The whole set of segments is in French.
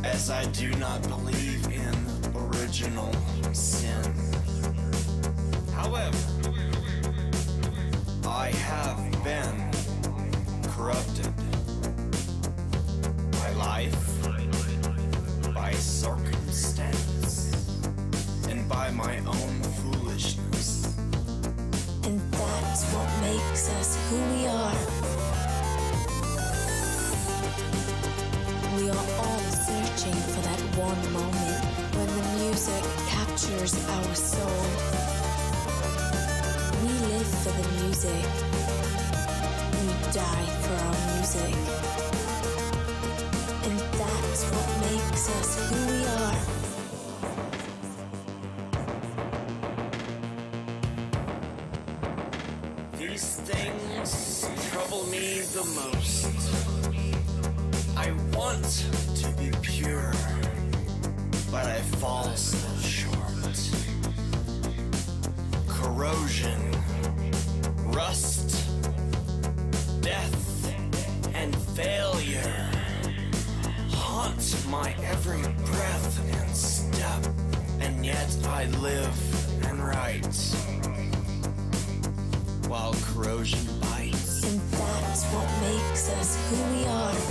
as I do not believe in original sin. However, I have been corrupted by life, by circumstance, and by my own foolishness. And that's what makes us who we are. We are all searching for that one moment when the music captures our soul. We live for the music. We die for our music. And that's what makes us who we are. These things trouble me the most. I want to be pure, but I fall so short. Corrosion, rust, death, and failure haunt my every breath and step, and yet I live and write while corrosion bites. And that's what makes us who we are.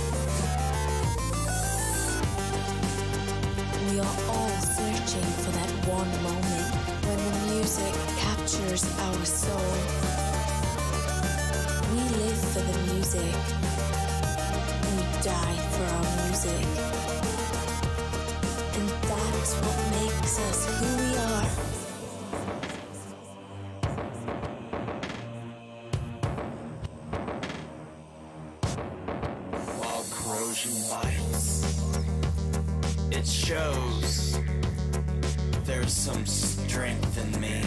We are all searching for that one moment when the music captures our soul. We live for the music. We die for our music. And that's what makes us who we are. While corrosion bites, it shows there's some strength in me.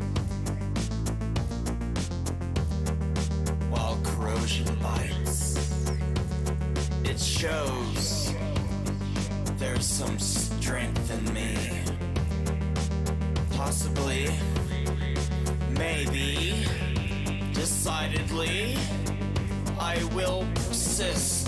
While corrosion bites, it shows there's some strength in me. Possibly, maybe, decidedly, I will persist.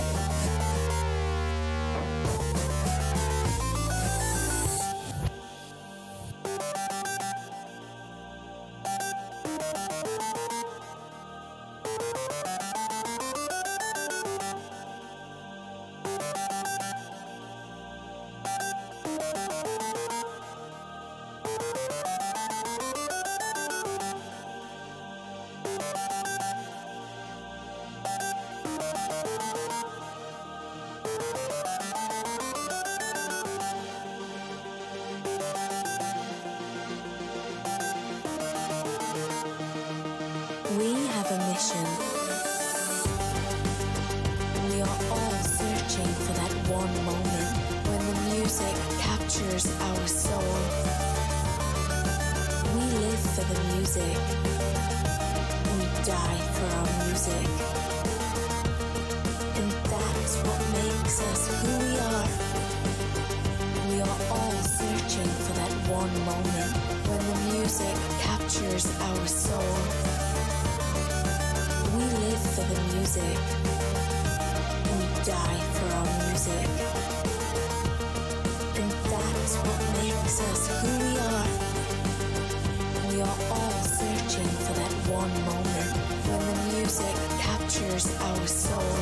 We have a mission. We are all searching for that one moment when the music captures our soul. We live for the music. We die for our music. And that's what makes us who we are. We are all searching for that one moment when the music captures our soul. We live for the music. We die for our music. And that's what makes us who we are. We are all searching for that one moment when the music captures our soul.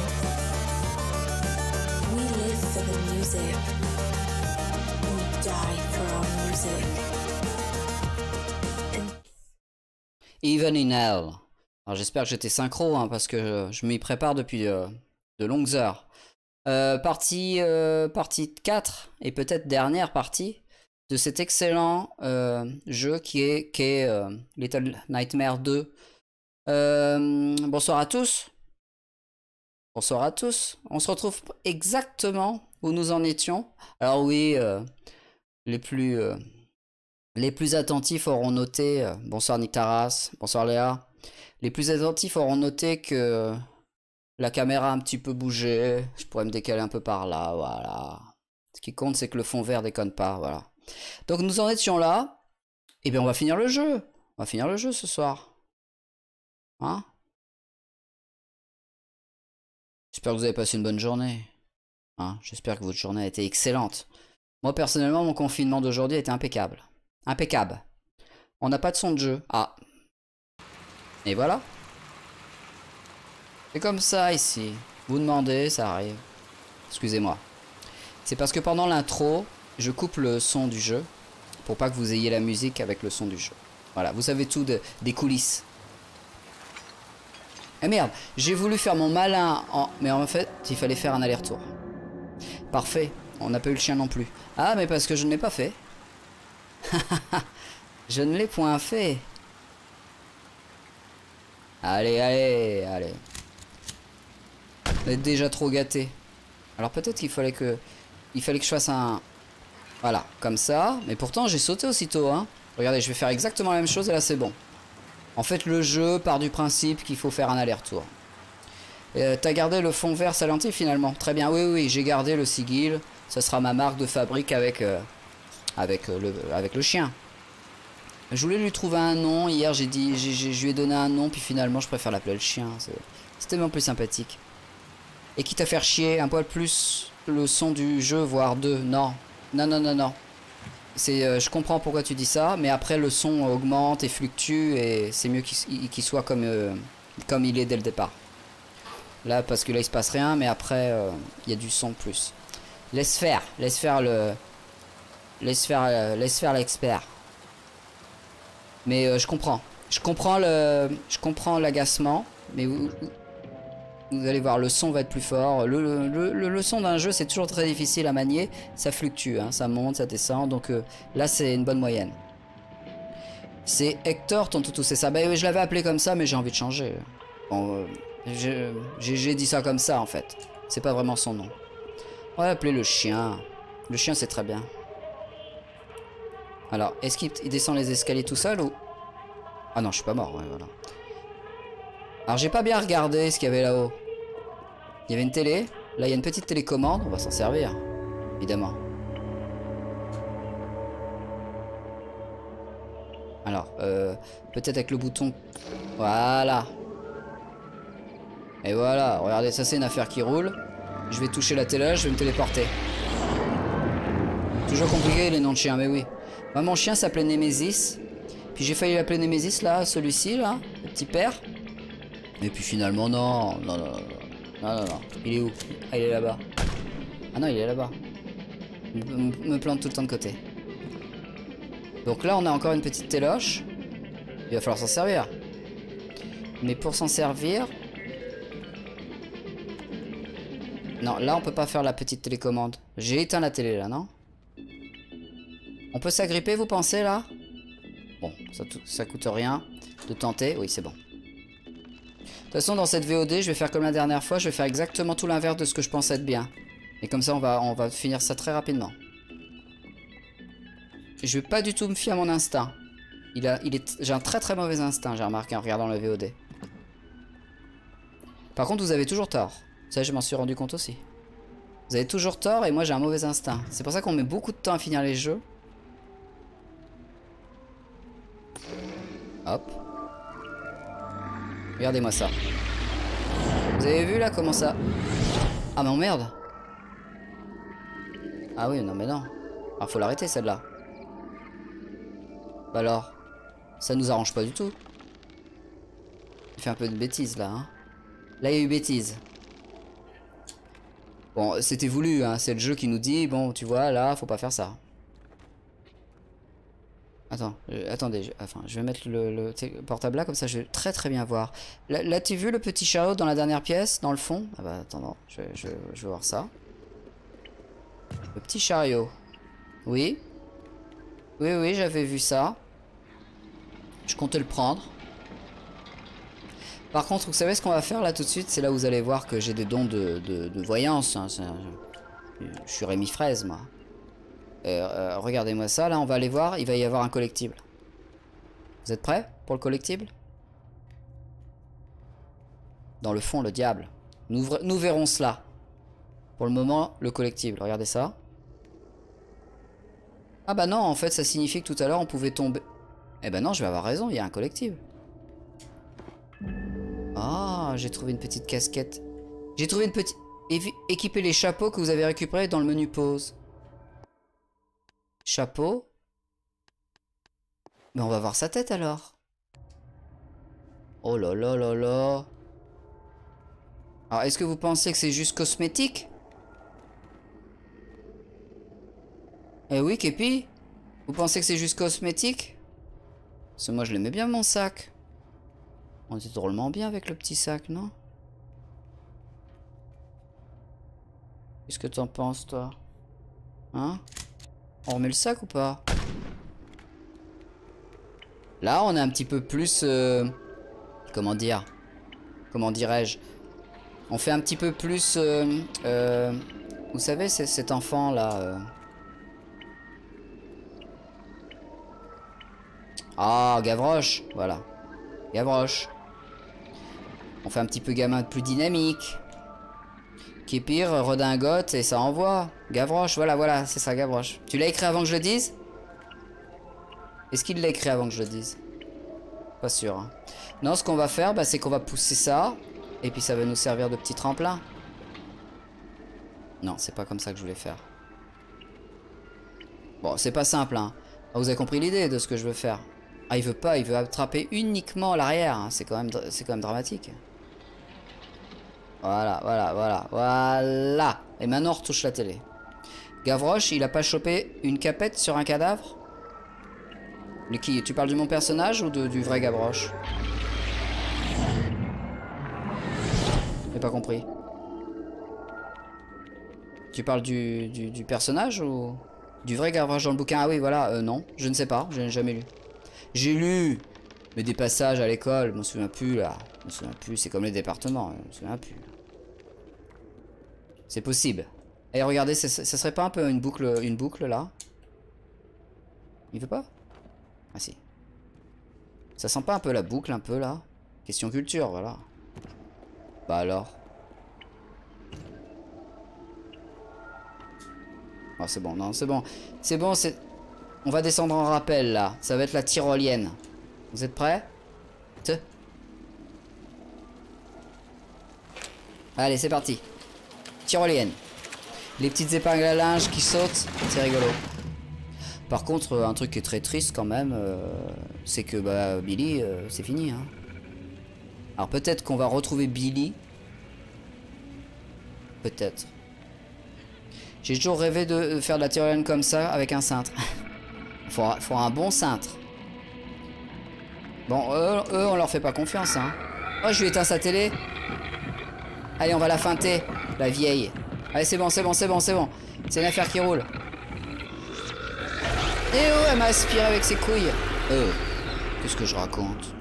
We live for the music. We die for our music. Even in Hell. Alors j'espère que j'étais synchro hein, parce que je m'y prépare depuis de longues heures. Partie 4 et peut-être dernière partie de cet excellent jeu qui est Little Nightmares 2. Bonsoir à tous. Bonsoir à tous. On se retrouve exactement où nous en étions. Alors oui, les plus attentifs auront noté, bonsoir Nick Taras, bonsoir Léa. Les plus attentifs auront noté que la caméra a un petit peu bougé. Je pourrais me décaler un peu par là, voilà. Ce qui compte, c'est que le fond vert déconne pas, voilà. Donc nous en étions là. Et bien on va finir le jeu. On va finir le jeu ce soir. Hein? J'espère que vous avez passé une bonne journée. Hein, j'espère que votre journée a été excellente. Moi, personnellement, mon confinement d'aujourd'hui a été impeccable. Impeccable. On n'a pas de son de jeu. Ah. Et voilà. C'est comme ça ici. Vous demandez, ça arrive. Excusez-moi. C'est parce que pendant l'intro, je coupe le son du jeu. Pour pas que vous ayez la musique avec le son du jeu. Voilà, vous savez tout des coulisses. Eh merde, j'ai voulu faire mon malin, mais en fait, il fallait faire un aller-retour. Parfait, on n'a pas eu le chien non plus. Ah, mais parce que je ne l'ai pas fait. Je ne l'ai point fait. Allez, allez, allez. Vous êtes déjà trop gâté. Alors peut-être qu'il fallait que... Il fallait que je fasse un... Voilà, comme ça. Mais pourtant, j'ai sauté aussitôt, hein. Regardez, je vais faire exactement la même chose et là, c'est bon. En fait, le jeu part du principe qu'il faut faire un aller-retour. T'as gardé le fond vert Silent Hill finalement. Très bien, oui, oui, j'ai gardé le sigil. Ça sera ma marque de fabrique avec le chien. Je voulais lui trouver un nom. Hier, je lui ai donné un nom, puis finalement, je préfère l'appeler le chien. C'est tellement plus sympathique. Et quitte à faire chier un poil plus le son du jeu, voire deux. Non, non, non, non, non. Je comprends pourquoi tu dis ça, mais après le son augmente et fluctue et c'est mieux qu'il soit comme il est dès le départ. Là, parce que là il se passe rien, mais après il y a du son de plus. Laisse faire l'expert. Mais je comprends l'agacement, mais vous allez voir, le son va être plus fort. Le son d'un jeu, c'est toujours très difficile à manier. Ça fluctue, hein, ça monte, ça descend. Donc là, c'est une bonne moyenne. C'est Hector, ton toutou, c'est ça. Bah oui, je l'avais appelé comme ça, mais j'ai envie de changer. Bon, j'ai dit ça comme ça, en fait. C'est pas vraiment son nom. On va l'appeler le chien. Le chien, c'est très bien. Alors, est-ce qu'il descend les escaliers tout seul ou... Ah non, je suis pas mort, ouais, voilà. Alors j'ai pas bien regardé ce qu'il y avait là-haut. Il y avait une télé. Là il y a une petite télécommande. On va s'en servir. Évidemment. Alors, peut-être avec le bouton... Voilà. Et voilà. Regardez, ça c'est une affaire qui roule. Je vais toucher la télé, je vais me téléporter. Toujours compliqué les noms de chiens, mais oui. Moi, mon chien s'appelait Némésis. Puis j'ai failli l'appeler Némésis là, celui-ci là, le petit père. Et puis finalement, non. Il est où? Ah, il est là-bas. Ah non, il est là-bas. Me plante tout le temps de côté. Donc là, on a encore une petite téloche. Il va falloir s'en servir. Mais pour s'en servir... Non, là, on peut pas faire la petite télécommande. J'ai éteint la télé, là, non? On peut s'agripper, vous pensez, là? Bon, ça coûte rien de tenter. Oui, c'est bon. De toute façon, dans cette VOD, je vais faire comme la dernière fois. Je vais faire exactement tout l'inverse de ce que je pense être bien. Et comme ça, on va finir ça très rapidement. Je vais pas du tout me fier à mon instinct. J'ai un très très mauvais instinct, j'ai remarqué en regardant la VOD. Par contre, vous avez toujours tort. Ça, je m'en suis rendu compte aussi. Vous avez toujours tort et moi, j'ai un mauvais instinct. C'est pour ça qu'on met beaucoup de temps à finir les jeux. Hop. Regardez-moi ça. Vous avez vu là comment ça... Ah mais merde. Ah oui, non mais non. Alors faut l'arrêter celle-là. Bah alors, ça nous arrange pas du tout. Il fait un peu de bêtises là. Hein. Là il y a eu bêtise. Bon, c'était voulu, hein. C'est le jeu qui nous dit, bon tu vois, là faut pas faire ça. Attends, attendez, je vais mettre le portable là, comme ça je vais très très bien voir. Là tu as vu le petit chariot dans la dernière pièce, dans le fond? Ah bah attends, je vais voir ça. Le petit chariot. Oui. Oui, oui, j'avais vu ça. Je comptais le prendre. Par contre, vous savez ce qu'on va faire là tout de suite? C'est là où vous allez voir que j'ai des dons de voyance. Hein. Je suis Rémi Fraise, moi. Regardez-moi ça, là on va aller voir, il va y avoir un collectible. Vous êtes prêts pour le collectible? Dans le fond, le diable. Nous verrons cela. Pour le moment, le collectible, regardez ça. Ah bah non, en fait ça signifie que tout à l'heure on pouvait tomber... Eh ben non, je vais avoir raison, il y a un collectible. Ah, j'ai trouvé une petite casquette. J'ai trouvé une petite... Équipez les chapeaux que vous avez récupérés dans le menu pause. Chapeau. Mais on va voir sa tête alors. Oh là là là là. Alors, est-ce que vous pensez que c'est juste cosmétique? Eh oui, Képi. Vous pensez que c'est juste cosmétique? Parce que moi, je l'aimais bien, mon sac. On était drôlement bien avec le petit sac, non? Qu'est-ce que t'en penses, toi? Hein? On remet le sac ou pas? Là, on est un petit peu plus... comment dire? Comment dirais-je? On fait un petit peu plus... vous savez, c'est cet enfant-là... Ah, Gavroche, voilà. Gavroche. On fait un petit peu gamin plus dynamique. Qui est pire, redingote et ça envoie. Gavroche, voilà, c'est ça, Gavroche. Tu l'as écrit avant que je le dise? Est-ce qu'il l'a écrit avant que je le dise? Pas sûr. Hein. Non, ce qu'on va faire, bah, c'est qu'on va pousser ça. Et puis ça va nous servir de petit tremplin. Non, c'est pas comme ça que je voulais faire. Bon, c'est pas simple, hein. Ah, vous avez compris l'idée de ce que je veux faire. Ah, il veut pas, il veut attraper uniquement l'arrière. Hein. C'est quand même dramatique. Voilà. Et maintenant, on retouche la télé. Gavroche, il a pas chopé une capette sur un cadavre? Qui, tu parles de mon personnage ou du vrai Gavroche? J'ai pas compris. Tu parles du personnage ou du vrai Gavroche dans le bouquin? Ah oui, voilà, non, je ne sais pas, je n'ai jamais lu. J'ai lu, mais des passages à l'école, je me souviens plus là. Je me souviens plus, c'est comme les départements, je me souviens plus. C'est possible. Et regardez, ça serait pas un peu une boucle là? Il veut pas? Ah si. Ça sent pas un peu la boucle un peu là? Question culture, voilà. Bah alors. Oh, c'est bon, non, c'est bon. C'est bon, c'est... On va descendre en rappel là. Ça va être la tyrolienne. Vous êtes prêts? Allez, c'est parti. Tyrolienne. Les petites épingles à linge qui sautent, c'est rigolo. Par contre, un truc qui est très triste quand même, c'est que bah, Billy, c'est fini. Hein. Alors peut-être qu'on va retrouver Billy. Peut-être. J'ai toujours rêvé de faire de la tyrolienne comme ça, avec un cintre. faut un bon cintre. Bon, eux, on leur fait pas confiance. Hein. Oh, je lui éteins sa télé. Allez, on va la feinter, la vieille. Allez, c'est bon. C'est une affaire qui roule. Eh oh, elle m'a aspiré avec ses couilles. Qu'est-ce que je raconte?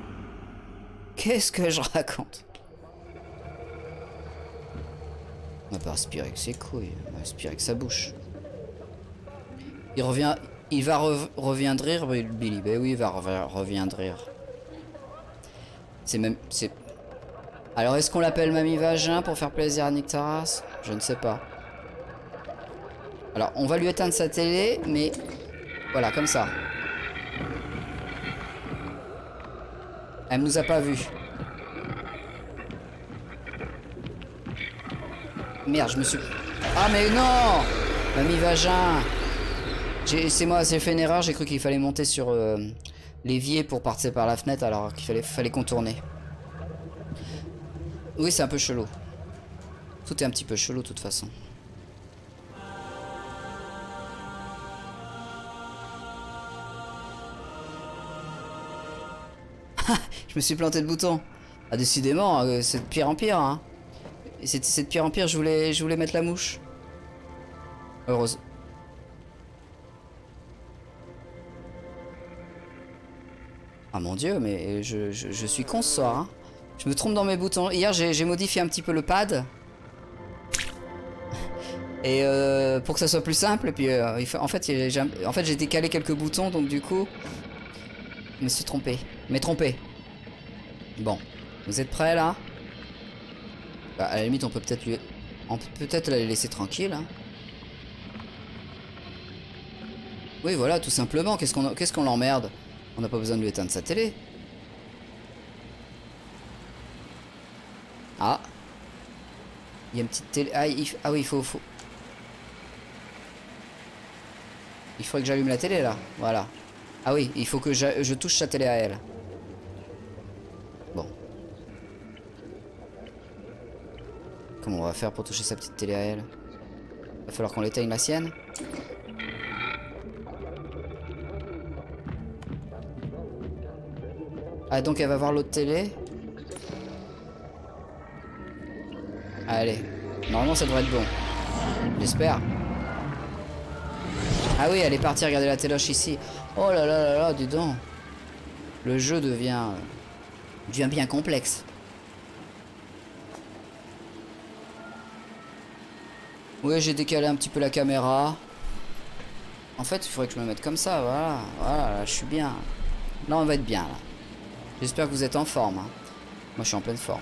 On va pas aspirer avec ses couilles, on va aspirer avec sa bouche. Il va reviendrir, Billy. Ben oui, il va reviendrir. C'est... Alors, est-ce qu'on l'appelle Mamie Vagin pour faire plaisir à Nick Taras? Je ne sais pas. Alors, on va lui éteindre sa télé, mais... Voilà, comme ça. Elle nous a pas vus. Merde, je me suis... Ah mais non! Mamie Vagin! C'est moi, j'ai fait une erreur, j'ai cru qu'il fallait monter sur l'évier pour partir par la fenêtre alors qu'il fallait contourner. Oui, c'est un peu chelou. Tout est un petit peu chelou de toute façon. Je me suis planté de bouton. Ah, décidément, c'est de pire en pire. Hein. C'est de pire en pire, je voulais mettre la mouche. Heureuse. Ah mon dieu, mais je suis con ce soir. Hein. Je me trompe dans mes boutons. Hier, j'ai modifié un petit peu le pad. Et pour que ça soit plus simple. Et puis, en fait, j'ai décalé quelques boutons, donc du coup, je me suis trompé. Mais trompé. Bon, vous êtes prêts là? Bah, à la limite, on peut peut-être la laisser tranquille. Hein. Oui, voilà, tout simplement. Qu'est-ce qu'on l'emmerde? On n'a pas besoin de lui éteindre sa télé. Ah. Il y a une petite télé. Ah, ah oui, il faut... Il faudrait que j'allume la télé là. Voilà. Ah oui, il faut que je touche sa télé à elle. Bon. Comment on va faire pour toucher sa petite télé à elle? Va falloir qu'on l'éteigne la sienne. Ah donc elle va voir l'autre télé. Allez. Normalement ça devrait être bon. J'espère. Ah oui, elle est partie regarder la téloche ici. Oh là là là là, dis donc. Le jeu devient bien complexe. Oui, j'ai décalé un petit peu la caméra. En fait, il faudrait que je me mette comme ça, voilà. Voilà, là, je suis bien. Là, on va être bien, là. J'espère que vous êtes en forme. Hein. Moi, je suis en pleine forme.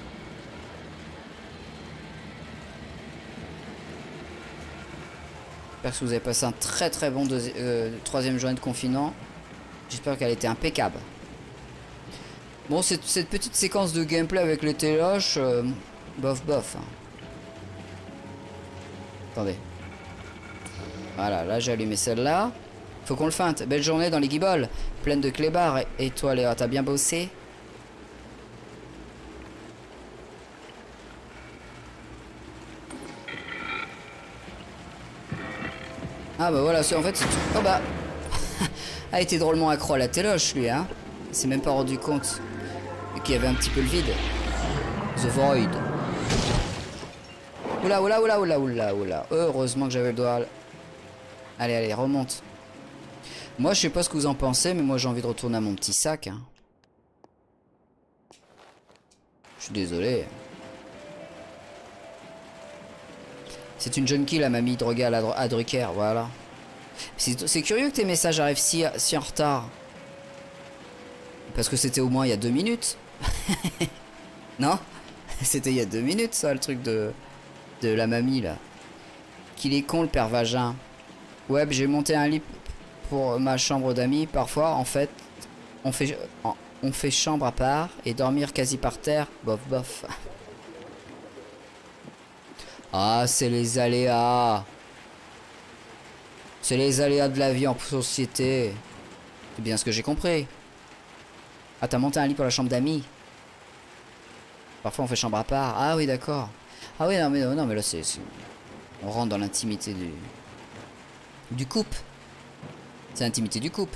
J'espère que vous avez passé un très bon troisième journée de confinement. J'espère qu'elle était impeccable. Bon, cette petite séquence de gameplay avec les téloches, bof. Hein. Attendez. Voilà, là j'ai allumé celle-là. Faut qu'on le feinte. Belle journée dans les guibolles. Pleine de clébards. Et toi Léa, t'as bien bossé? Ah bah voilà, en fait c'est tout. Oh bah a été drôlement accro à la téloche lui hein. Il s'est même pas rendu compte qu'il y avait un petit peu le vide. The Void. Oula. Heureusement que j'avais le doigt. Allez, remonte. Moi, je sais pas ce que vous en pensez, mais moi, j'ai envie de retourner à mon petit sac. Hein. Je suis désolé. C'est une junkie, la mamie droguée à Drucker, voilà. C'est curieux que tes messages arrivent si en retard. Parce que c'était au moins il y a 2 minutes. Non? C'était il y a 2 minutes, ça, le truc de la mamie, là. Qu'il est con, le père vagin. Ouais, j'ai monté un lit pour ma chambre d'amis. Parfois, en fait, on fait chambre à part et dormir quasi par terre. Bof. Ah, c'est les aléas. C'est les aléas de la vie en société. C'est bien ce que j'ai compris. Ah, t'as monté un lit pour la chambre d'amis. Parfois, on fait chambre à part. Ah oui, d'accord. Ah oui, non, mais là, c'est... On rentre dans l'intimité du couple. C'est l'intimité du couple.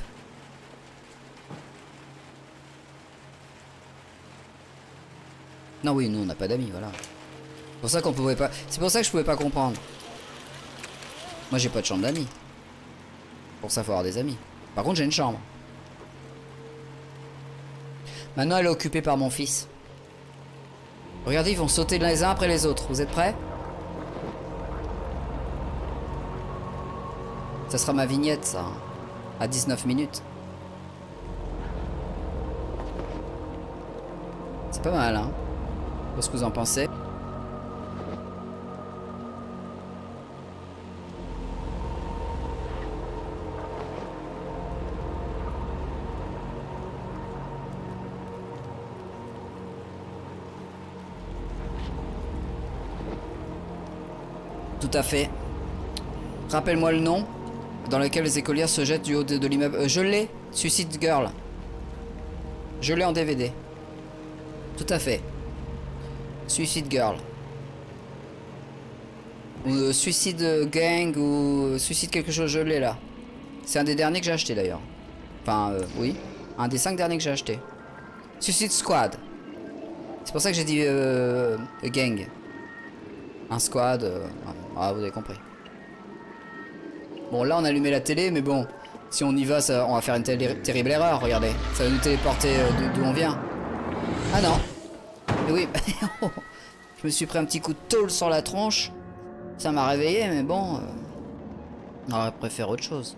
Non, oui, nous, on n'a pas d'amis, voilà. C'est pour ça qu'on pouvait pas... C'est pour ça que je pouvais pas comprendre. Moi, j'ai pas de chambre d'amis. Pour ça, faut avoir des amis. Par contre, j'ai une chambre. Maintenant, elle est occupée par mon fils. Regardez, ils vont sauter les uns après les autres. Vous êtes prêts? Ça sera ma vignette, ça. À 19 minutes. C'est pas mal, hein? Qu'est-ce que vous en pensez? Tout à fait. Rappelle-moi le nom dans lequel les écolières se jettent du haut de l'immeuble. Je l'ai. Suicide Girl. Je l'ai en DVD. Tout à fait. Suicide Girl. Ou Suicide Gang ou Suicide quelque chose, je l'ai là. C'est un des derniers que j'ai acheté d'ailleurs. Enfin, oui. Un des 5 derniers que j'ai acheté. Suicide Squad. C'est pour ça que j'ai dit Gang. Un squad. Ah, vous avez compris. Bon, là, on a allumé la télé, mais bon, si on y va, ça, on va faire une terrible erreur. Regardez, ça va nous téléporter d'où on vient. Ah non. Mais oui, je me suis pris un petit coup de tôle sur la tronche. Ça m'a réveillé, mais bon, on aurait préféré autre chose.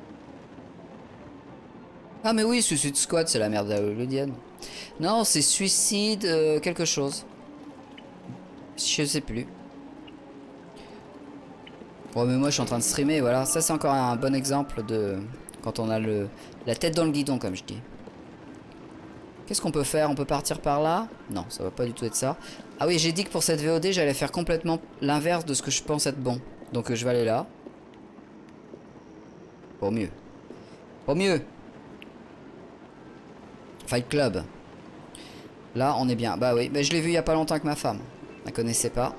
Ah mais oui, Suicide Squad, c'est la merde hollywoodienne. Non, c'est Suicide quelque chose. Je sais plus. Bon, mais moi je suis en train de streamer, voilà. Ça c'est encore un bon exemple de quand on a la tête dans le guidon, comme je dis. Qu'est-ce qu'on peut faire? On peut partir par là? Non, ça va pas du tout être ça. Ah oui, j'ai dit que pour cette VOD, j'allais faire complètement l'inverse de ce que je pense être bon. Donc je vais aller là. Pour mieux. Pour mieux. Fight Club. Là, on est bien. Bah oui, mais je l'ai vu il y a pas longtemps avec ma femme. Elle connaissait pas.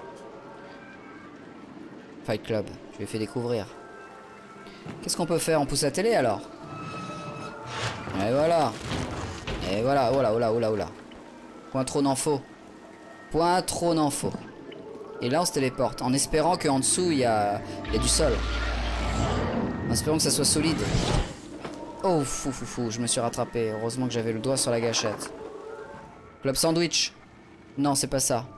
Fight Club. Je lui ai fait découvrir. Qu'est-ce qu'on peut faire? On pousse la télé alors? Et voilà. Et voilà. Oh là, oh là, oh là, oh là. Point trop n'en faut. Point trop n'en faut. Et là, on se téléporte. En espérant qu'en dessous, il y a du sol. En espérant que ça soit solide. Oh, fou, fou, fou. Je me suis rattrapé. Heureusement que j'avais le doigt sur la gâchette. Club Sandwich. Non, c'est pas ça.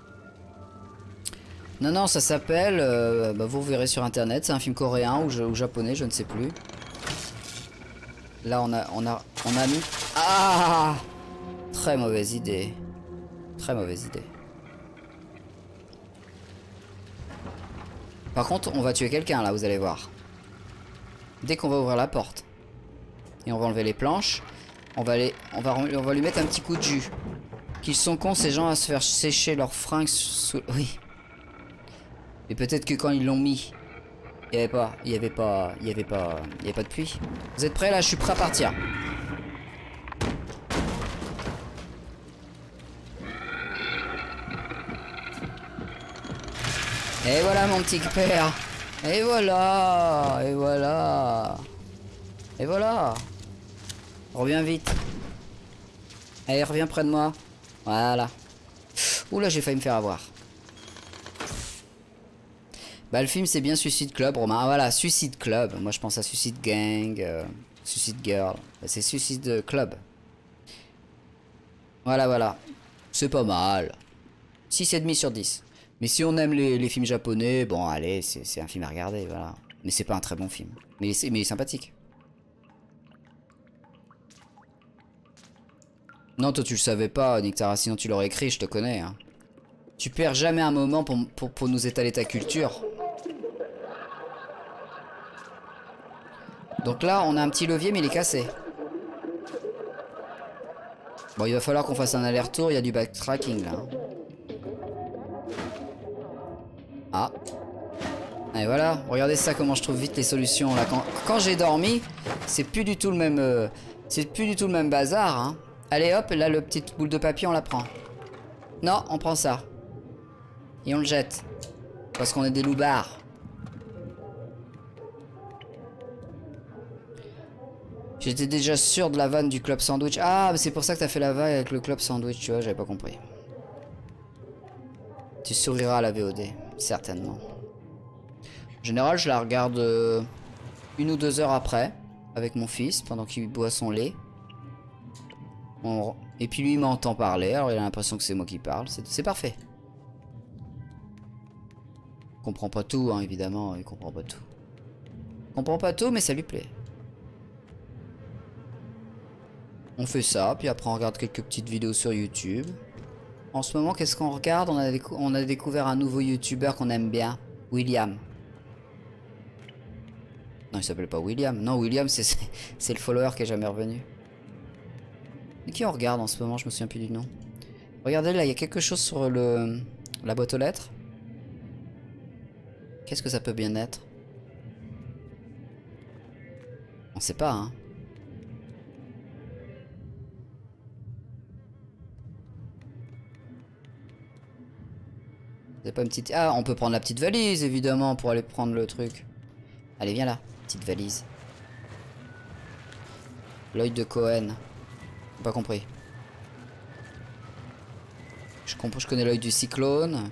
Non, non, ça s'appelle... bah, vous verrez sur internet. C'est un film coréen ou japonais, je ne sais plus. Là, on a mis... Ah! Très mauvaise idée. Très mauvaise idée. Par contre, on va tuer quelqu'un, là, vous allez voir. Dès qu'on va ouvrir la porte. Et on va enlever les planches. On va lui mettre un petit coup de jus. Qu'ils sont cons, ces gens, à se faire sécher leurs fringues sous... Oui. Et peut-être que quand ils l'ont mis, il n'y avait pas de pluie. Vous êtes prêts là? Je suis prêt à partir. Et voilà mon petit père. Et voilà. Et voilà. Et voilà. Reviens vite. Allez, reviens près de moi. Voilà. Oula, j'ai failli me faire avoir. Bah le film c'est bien Suicide Club, Romain. Ah voilà, Suicide Club. Moi je pense à Suicide Gang, Suicide Girl. Bah, c'est Suicide Club. Voilà, voilà. C'est pas mal. 6,5 sur 10. Mais si on aime les films japonais, bon allez, c'est un film à regarder, voilà. Mais c'est pas un très bon film. Mais il est sympathique. Non, toi tu le savais pas, Nick Tara, sinon tu l'aurais écrit, je te connais. Hein. Tu perds jamais un moment pour nous étaler ta culture. Donc là, on a un petit levier, mais il est cassé. Bon, il va falloir qu'on fasse un aller-retour, il y a du backtracking là. Ah. Et voilà, regardez ça, comment je trouve vite les solutions là. Quand j'ai dormi, c'est plus du tout le même... c'est plus du tout le même bazar, hein. Allez hop, là, le petite boule de papier, on la prend. Non, on prend ça. Et on le jette. Parce qu'on est des loupards. J'étais déjà sûr de la vanne du Club Sandwich. Ah, c'est pour ça que t'as fait la vanne avec le Club Sandwich, tu vois, j'avais pas compris. Tu souriras à la VOD, certainement. En général, je la regarde 1 ou 2 heures après, avec mon fils, pendant qu'il boit son lait. Et puis lui, il m'entend parler, alors il a l'impression que c'est moi qui parle. C'est parfait. Il comprend pas tout, hein, évidemment, il comprend pas tout. Il comprend pas tout, mais ça lui plaît. On fait ça, puis après on regarde quelques petites vidéos sur YouTube. En ce moment, qu'est-ce qu'on regarde? On a découvert un nouveau YouTuber qu'on aime bien, William. Non, il s'appelle pas William. Non, William, c'est le follower qui est jamais revenu. Et qui on regarde en ce moment? Je me souviens plus du nom. Regardez, là, il y a quelque chose sur la boîte aux lettres. Qu'est-ce que ça peut bien être? On sait pas, hein. C'est pas une petite... Ah, on peut prendre la petite valise, évidemment, pour aller prendre le truc. Allez, viens là, petite valise. L'œil de Cohen. J'ai pas compris. Je connais l'œil du cyclone.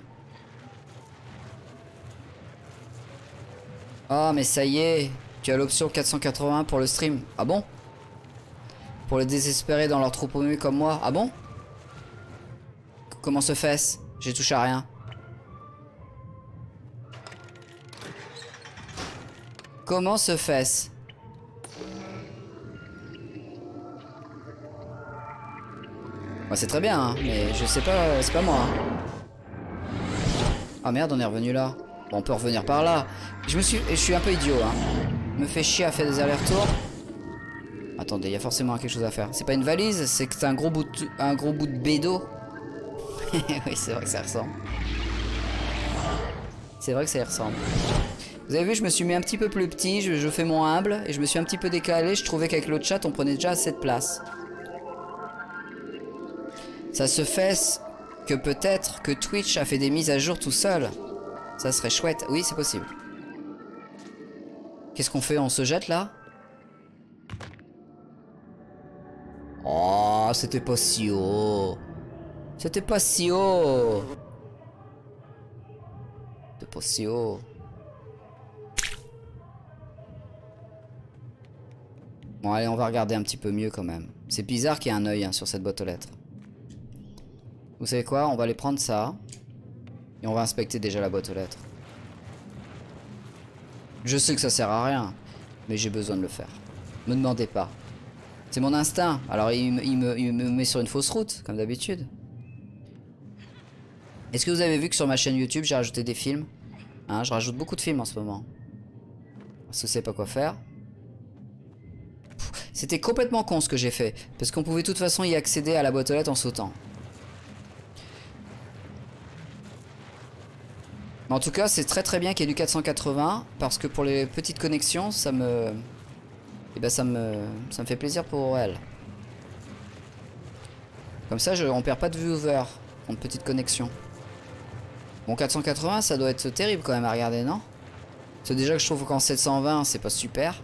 Ah, mais ça y est. Tu as l'option 480 pour le stream. Ah bon? Pour les désespérés dans leur troupeau muet comme moi. Ah bon? Comment se fait-ce? J'ai touché à rien. Comment se fait-ce? Bah, c'est très bien, hein, mais je sais pas, c'est pas moi. Hein. Ah merde, on est revenu là. Bon, on peut revenir par là. Je suis un peu idiot, hein. Me fait chier à faire des allers-retours. attendez, il y a forcément quelque chose à faire. C'est pas une valise, c'est que c'est un gros bout de bédo. Oui, c'est vrai que ça ressemble. C'est vrai que ça y ressemble. Vous avez vu, je me suis mis un petit peu plus petit, je fais mon humble, et je me suis un petit peu décalé, je trouvais qu'avec le chat, on prenait déjà assez de place. Ça se fait que peut-être que Twitch a fait des mises à jour tout seul. Ça serait chouette. Oui, c'est possible. Qu'est-ce qu'on fait? On se jette là? Oh, c'était pas si haut. C'était pas si haut. C'était pas si haut. Bon, allez, on va regarder un petit peu mieux quand même. C'est bizarre qu'il y ait un œil hein, sur cette boîte aux lettres. Vous savez quoi? On va aller prendre ça. Et on va inspecter déjà la boîte aux lettres. Je sais que ça sert à rien. Mais j'ai besoin de le faire. Me demandez pas. C'est mon instinct. Alors il me met sur une fausse route, comme d'habitude. Est-ce que vous avez vu que sur ma chaîne YouTube, j'ai rajouté des films? Hein, je rajoute beaucoup de films en ce moment. Parce que je sais pas quoi faire. C'était complètement con ce que j'ai fait. Parce qu'on pouvait de toute façon y accéder à la boîte aux lettres en sautant. Mais en tout cas, c'est très bien qu'il y ait du 480. Parce que pour les petites connexions, ça me... Eh ben ça me fait plaisir pour elle. Comme ça, on perd pas de viewer. En petite connexion. Bon, 480, ça doit être terrible quand même à regarder, non? C'est déjà que je trouve qu'en 720, c'est pas super.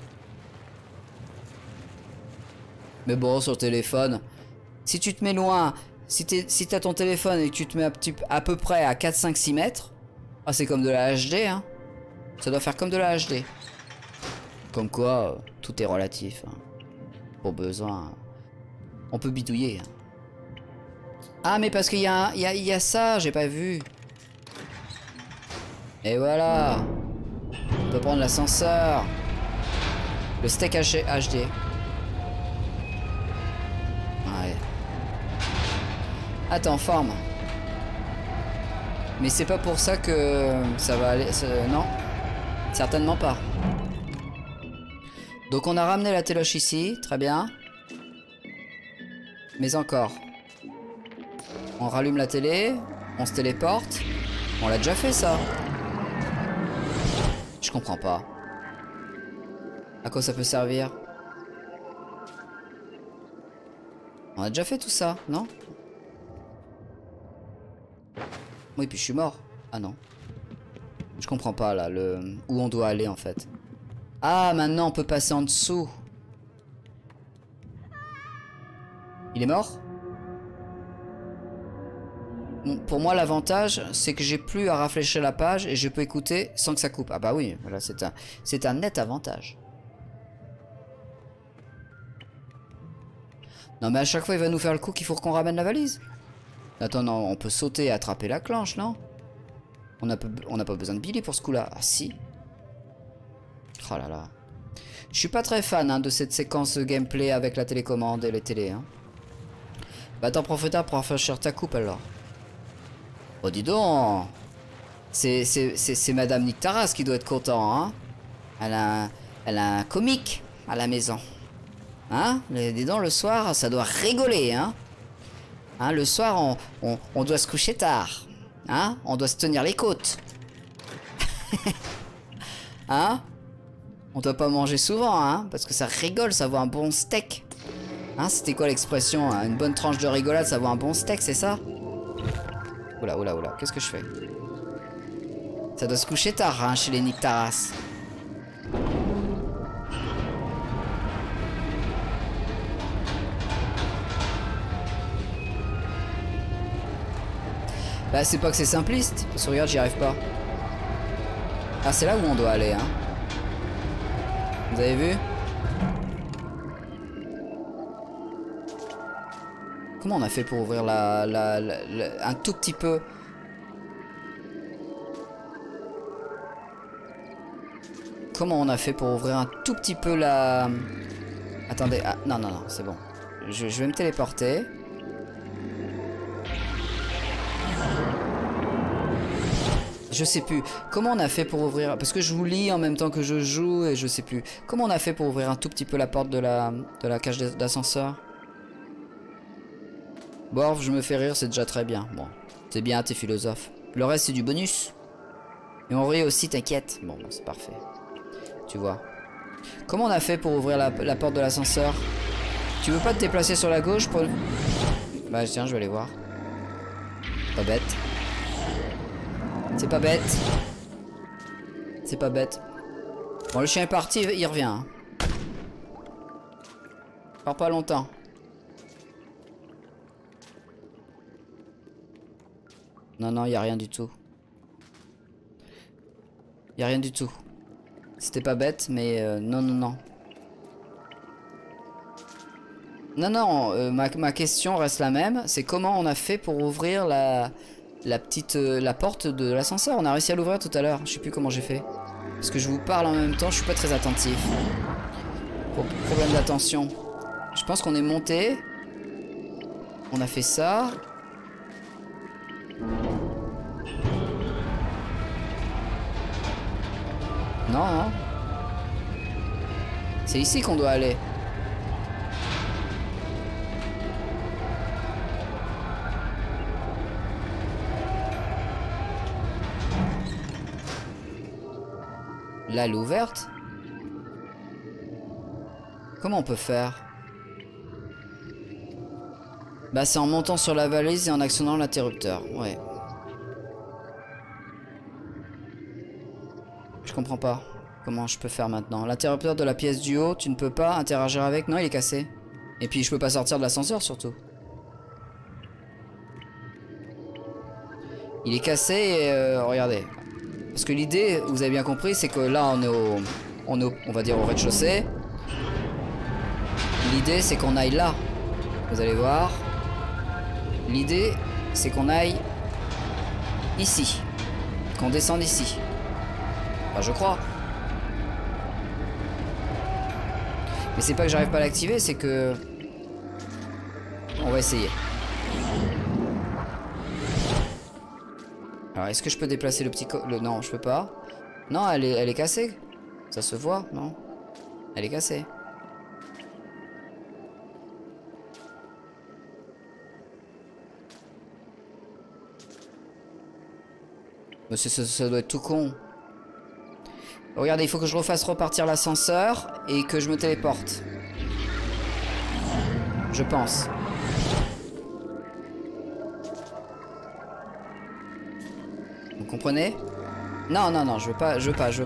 Mais bon, sur le téléphone, si tu te mets loin, si t'as ton téléphone et que tu te mets à peu près à 4, 5, 6 mètres, ah, c'est comme de la HD, hein. Ça doit faire comme de la HD. Comme quoi, tout est relatif. Hein. Pour besoin, on peut bidouiller. Hein. Ah, mais parce qu'il y a ça, j'ai pas vu. Et voilà. On peut prendre l'ascenseur. Le steak HD. Ouais. Attends, forme. Mais c'est pas pour ça que ça va aller... Non. Certainement pas. Donc on a ramené la téloche ici. Très bien. Mais encore. On rallume la télé. On se téléporte. On l'a déjà fait ça. Je comprends pas. À quoi ça peut servir? On a déjà fait tout ça, non? Oui, puis je suis mort. Ah non. Je comprends pas là, où on doit aller en fait. Ah, maintenant on peut passer en dessous. Il est mort? Bon, pour moi l'avantage c'est que j'ai plus à rafraîchir la page et je peux écouter sans que ça coupe. Ah bah oui, voilà, c'est un net avantage. Non mais à chaque fois il va nous faire le coup qu'il faut qu'on ramène la valise. Attends, non, on peut sauter et attraper la clenche, non? On n'a pas besoin de Billy pour ce coup-là. Ah si. Oh là là. Je suis pas très fan hein, de cette séquence gameplay avec la télécommande et les télés. Hein. Bah t'en profites pour rafraîchir ta coupe alors. Oh dis donc. C'est Madame Nick Taras qui doit être content. Hein. Elle a un comique à la maison. Hein? Dis donc, le soir, ça doit rigoler. Hein? Hein, le soir, on doit se coucher tard. Hein? On doit se tenir les côtes. Hein? On doit pas manger souvent, hein? Parce que ça rigole, ça vaut un bon steak. Hein? C'était quoi l'expression? Hein? Une bonne tranche de rigolade, ça vaut un bon steak, c'est ça? Oula, oula, oula, qu'est-ce que je fais? Ça doit se coucher tard, hein, chez les Nick Taras. Bah c'est pas que c'est simpliste, parce que regarde j'y arrive pas. Ah c'est là où on doit aller hein. Vous avez vu? Comment on a fait pour ouvrir un tout petit peu? Comment on a fait pour ouvrir un tout petit peu la... Attendez, ah, non non non c'est bon. Je vais me téléporter. Je sais plus. Comment on a fait pour ouvrir... Parce que je vous lis en même temps que je joue et je sais plus. Comment on a fait pour ouvrir un tout petit peu la porte de la cage d'ascenseur? Borf, je me fais rire, c'est déjà très bien. Bon, c'est bien, t'es philosophe. Le reste, c'est du bonus. Et on rit aussi, t'inquiète. Bon, c'est parfait. Tu vois. Comment on a fait pour ouvrir la porte de l'ascenseur? Tu veux pas te déplacer sur la gauche pour... Bah tiens, je vais aller voir. Pas bête. C'est pas bête. C'est pas bête. Bon, le chien est parti, il revient. Hein. Il part pas longtemps. Non, non, il n'y a rien du tout. Il n'y a rien du tout. C'était pas bête, mais non, non, non. Non, non, ma question reste la même. C'est comment on a fait pour ouvrir la porte de l'ascenseur. On a réussi à l'ouvrir tout à l'heure. Je sais plus comment j'ai fait. Parce que je vous parle en même temps, je suis pas très attentif. Problème d'attention. Je pense qu'on est monté. On a fait ça. Non, non. C'est ici qu'on doit aller. Là, elle est ouverte. Comment on peut faire? Bah, c'est en montant sur la valise et en actionnant l'interrupteur. Ouais. Je comprends pas. Comment je peux faire maintenant? L'interrupteur de la pièce du haut, tu ne peux pas interagir avec? Non, il est cassé. Et puis, je peux pas sortir de l'ascenseur, surtout. Il est cassé et... regardez. Parce que l'idée, vous avez bien compris, c'est que là, on va dire au rez-de-chaussée. L'idée, c'est qu'on aille là. Vous allez voir. L'idée, c'est qu'on aille ici. Qu'on descende ici. Enfin, je crois. Mais c'est pas que j'arrive pas à l'activer, c'est que... On va essayer. Alors, est-ce que je peux déplacer le petit... Non, je peux pas. Non, elle est cassée. Ça se voit, non? Elle est cassée. Mais ça doit être tout con. Regardez, il faut que je refasse repartir l'ascenseur et que je me téléporte. Je pense. Vous comprenez? Non, non, non, je veux pas.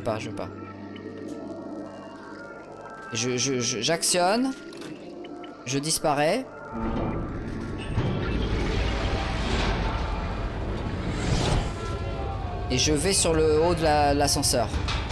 J'actionne. Je disparais. Et je vais sur le haut de l'ascenseur.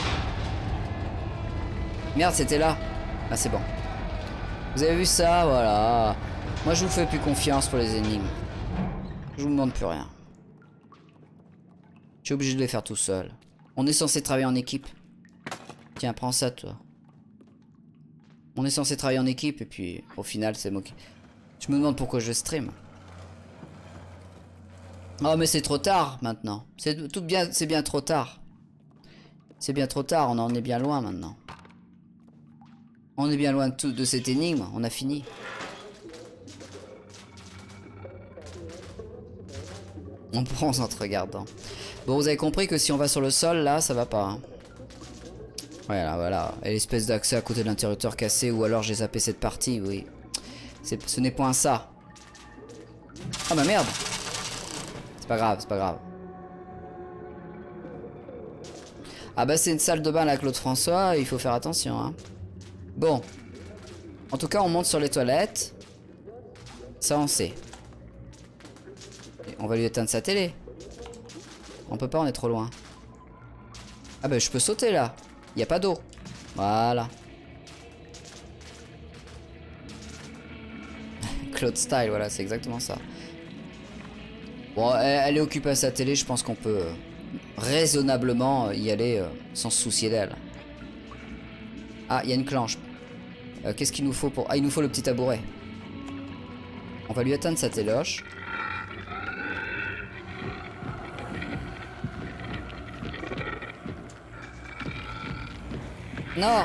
Merde, c'était là. Ah, c'est bon. Vous avez vu ça? Voilà. Moi, je vous fais plus confiance pour les énigmes. Je vous demande plus rien. Je suis obligé de les faire tout seul. On est censé travailler en équipe. Tiens, prends ça, toi. On est censé travailler en équipe et puis au final, c'est moi qui... Je me demande pourquoi je stream. Oh, mais c'est trop tard maintenant. C'est bien trop tard. C'est bien trop tard, on en est bien loin maintenant. On est bien loin de cette énigme, on a fini. On pense en te regardant. Bon, vous avez compris que si on va sur le sol, là, ça va pas. Hein. Voilà, voilà. Et l'espèce d'accès à côté de l'interrupteur cassé, ou alors j'ai zappé cette partie, oui. Ce n'est point ça. Ah bah merde. C'est pas grave, c'est pas grave. Ah bah c'est une salle de bain, la Claude François, il faut faire attention, hein. Bon. En tout cas, on monte sur les toilettes. Ça, on sait. Et on va lui éteindre sa télé. On peut pas, on est trop loin. Ah bah je peux sauter là. Il n'y a pas d'eau. Voilà. Claude Style, voilà, c'est exactement ça. Bon, elle est occupée à sa télé, je pense qu'on peut raisonnablement y aller sans se soucier d'elle. Ah, il y a une clenche. Qu'est-ce qu'il nous faut pour... Ah, il nous faut le petit tabouret. On va lui éteindre sa téloche. Non.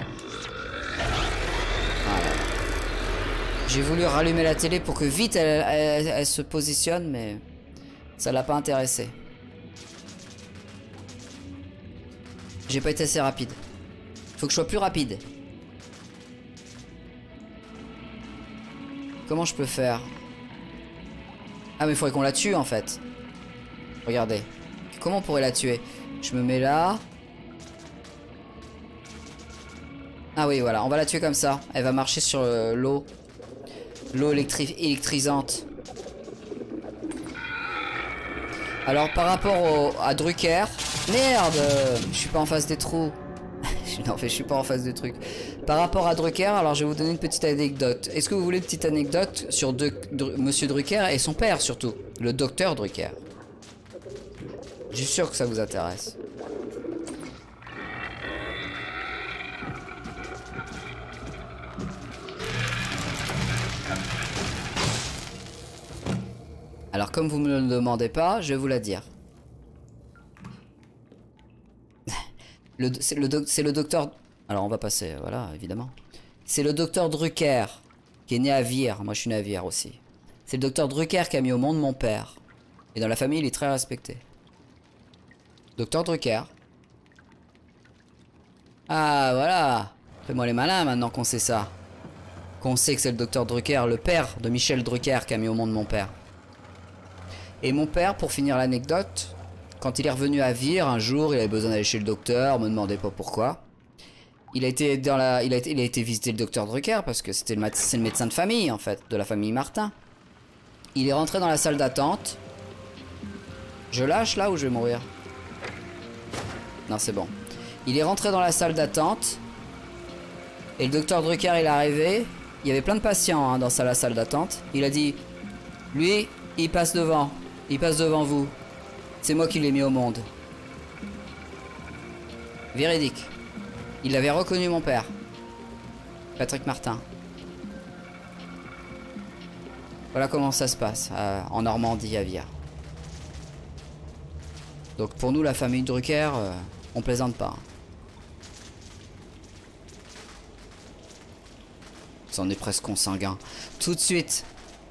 Voilà. J'ai voulu rallumer la télé pour que vite elle se positionne, mais ça l'a pas intéressé. J'ai pas été assez rapide. Faut que je sois plus rapide. Comment je peux faire? Ah mais il faudrait qu'on la tue en fait. Regardez. Comment on pourrait la tuer? Je me mets là. Ah oui voilà, on va la tuer comme ça. Elle va marcher sur l'eau. L'eau électrisante. Alors par rapport à Drucker... Merde, je suis pas en face des trous. Non, je suis pas en face des trucs. Par rapport à Drucker, alors je vais vous donner une petite anecdote. Est-ce que vous voulez une petite anecdote sur Monsieur Drucker et son père surtout, le docteur Drucker? Je suis sûr que ça vous intéresse. Alors comme vous me le demandez pas, je vais vous la dire. C'est le docteur... Alors on va passer, voilà, évidemment. C'est le docteur Drucker, qui est né à Vire. Moi je suis né à Vire aussi. C'est le docteur Drucker qui a mis au monde mon père. Et dans la famille il est très respecté. Docteur Drucker. Ah voilà. Fais-moi les malins maintenant qu'on sait ça. Qu'on sait que c'est le docteur Drucker, le père de Michel Drucker qui a mis au monde mon père. Et mon père, pour finir l'anecdote... Quand il est revenu à Vire, un jour, il avait besoin d'aller chez le docteur, me demandez pas pourquoi. Il a été visiter le docteur Drucker parce que c'est le médecin de famille en fait, de la famille Martin. Il est rentré dans la salle d'attente. Je lâche là ou je vais mourir? Non, c'est bon. Il est rentré dans la salle d'attente. Et le docteur Drucker, il est arrivé. Il y avait plein de patients hein, dans la salle d'attente. Il a dit, lui, il passe devant. Il passe devant vous. C'est moi qui l'ai mis au monde. Véridique. Il avait reconnu mon père. Patrick Martin. Voilà comment ça se passe en Normandie, à Vire. Donc pour nous, la famille Drucker, on plaisante pas. C'en est presque consanguin. Tout de suite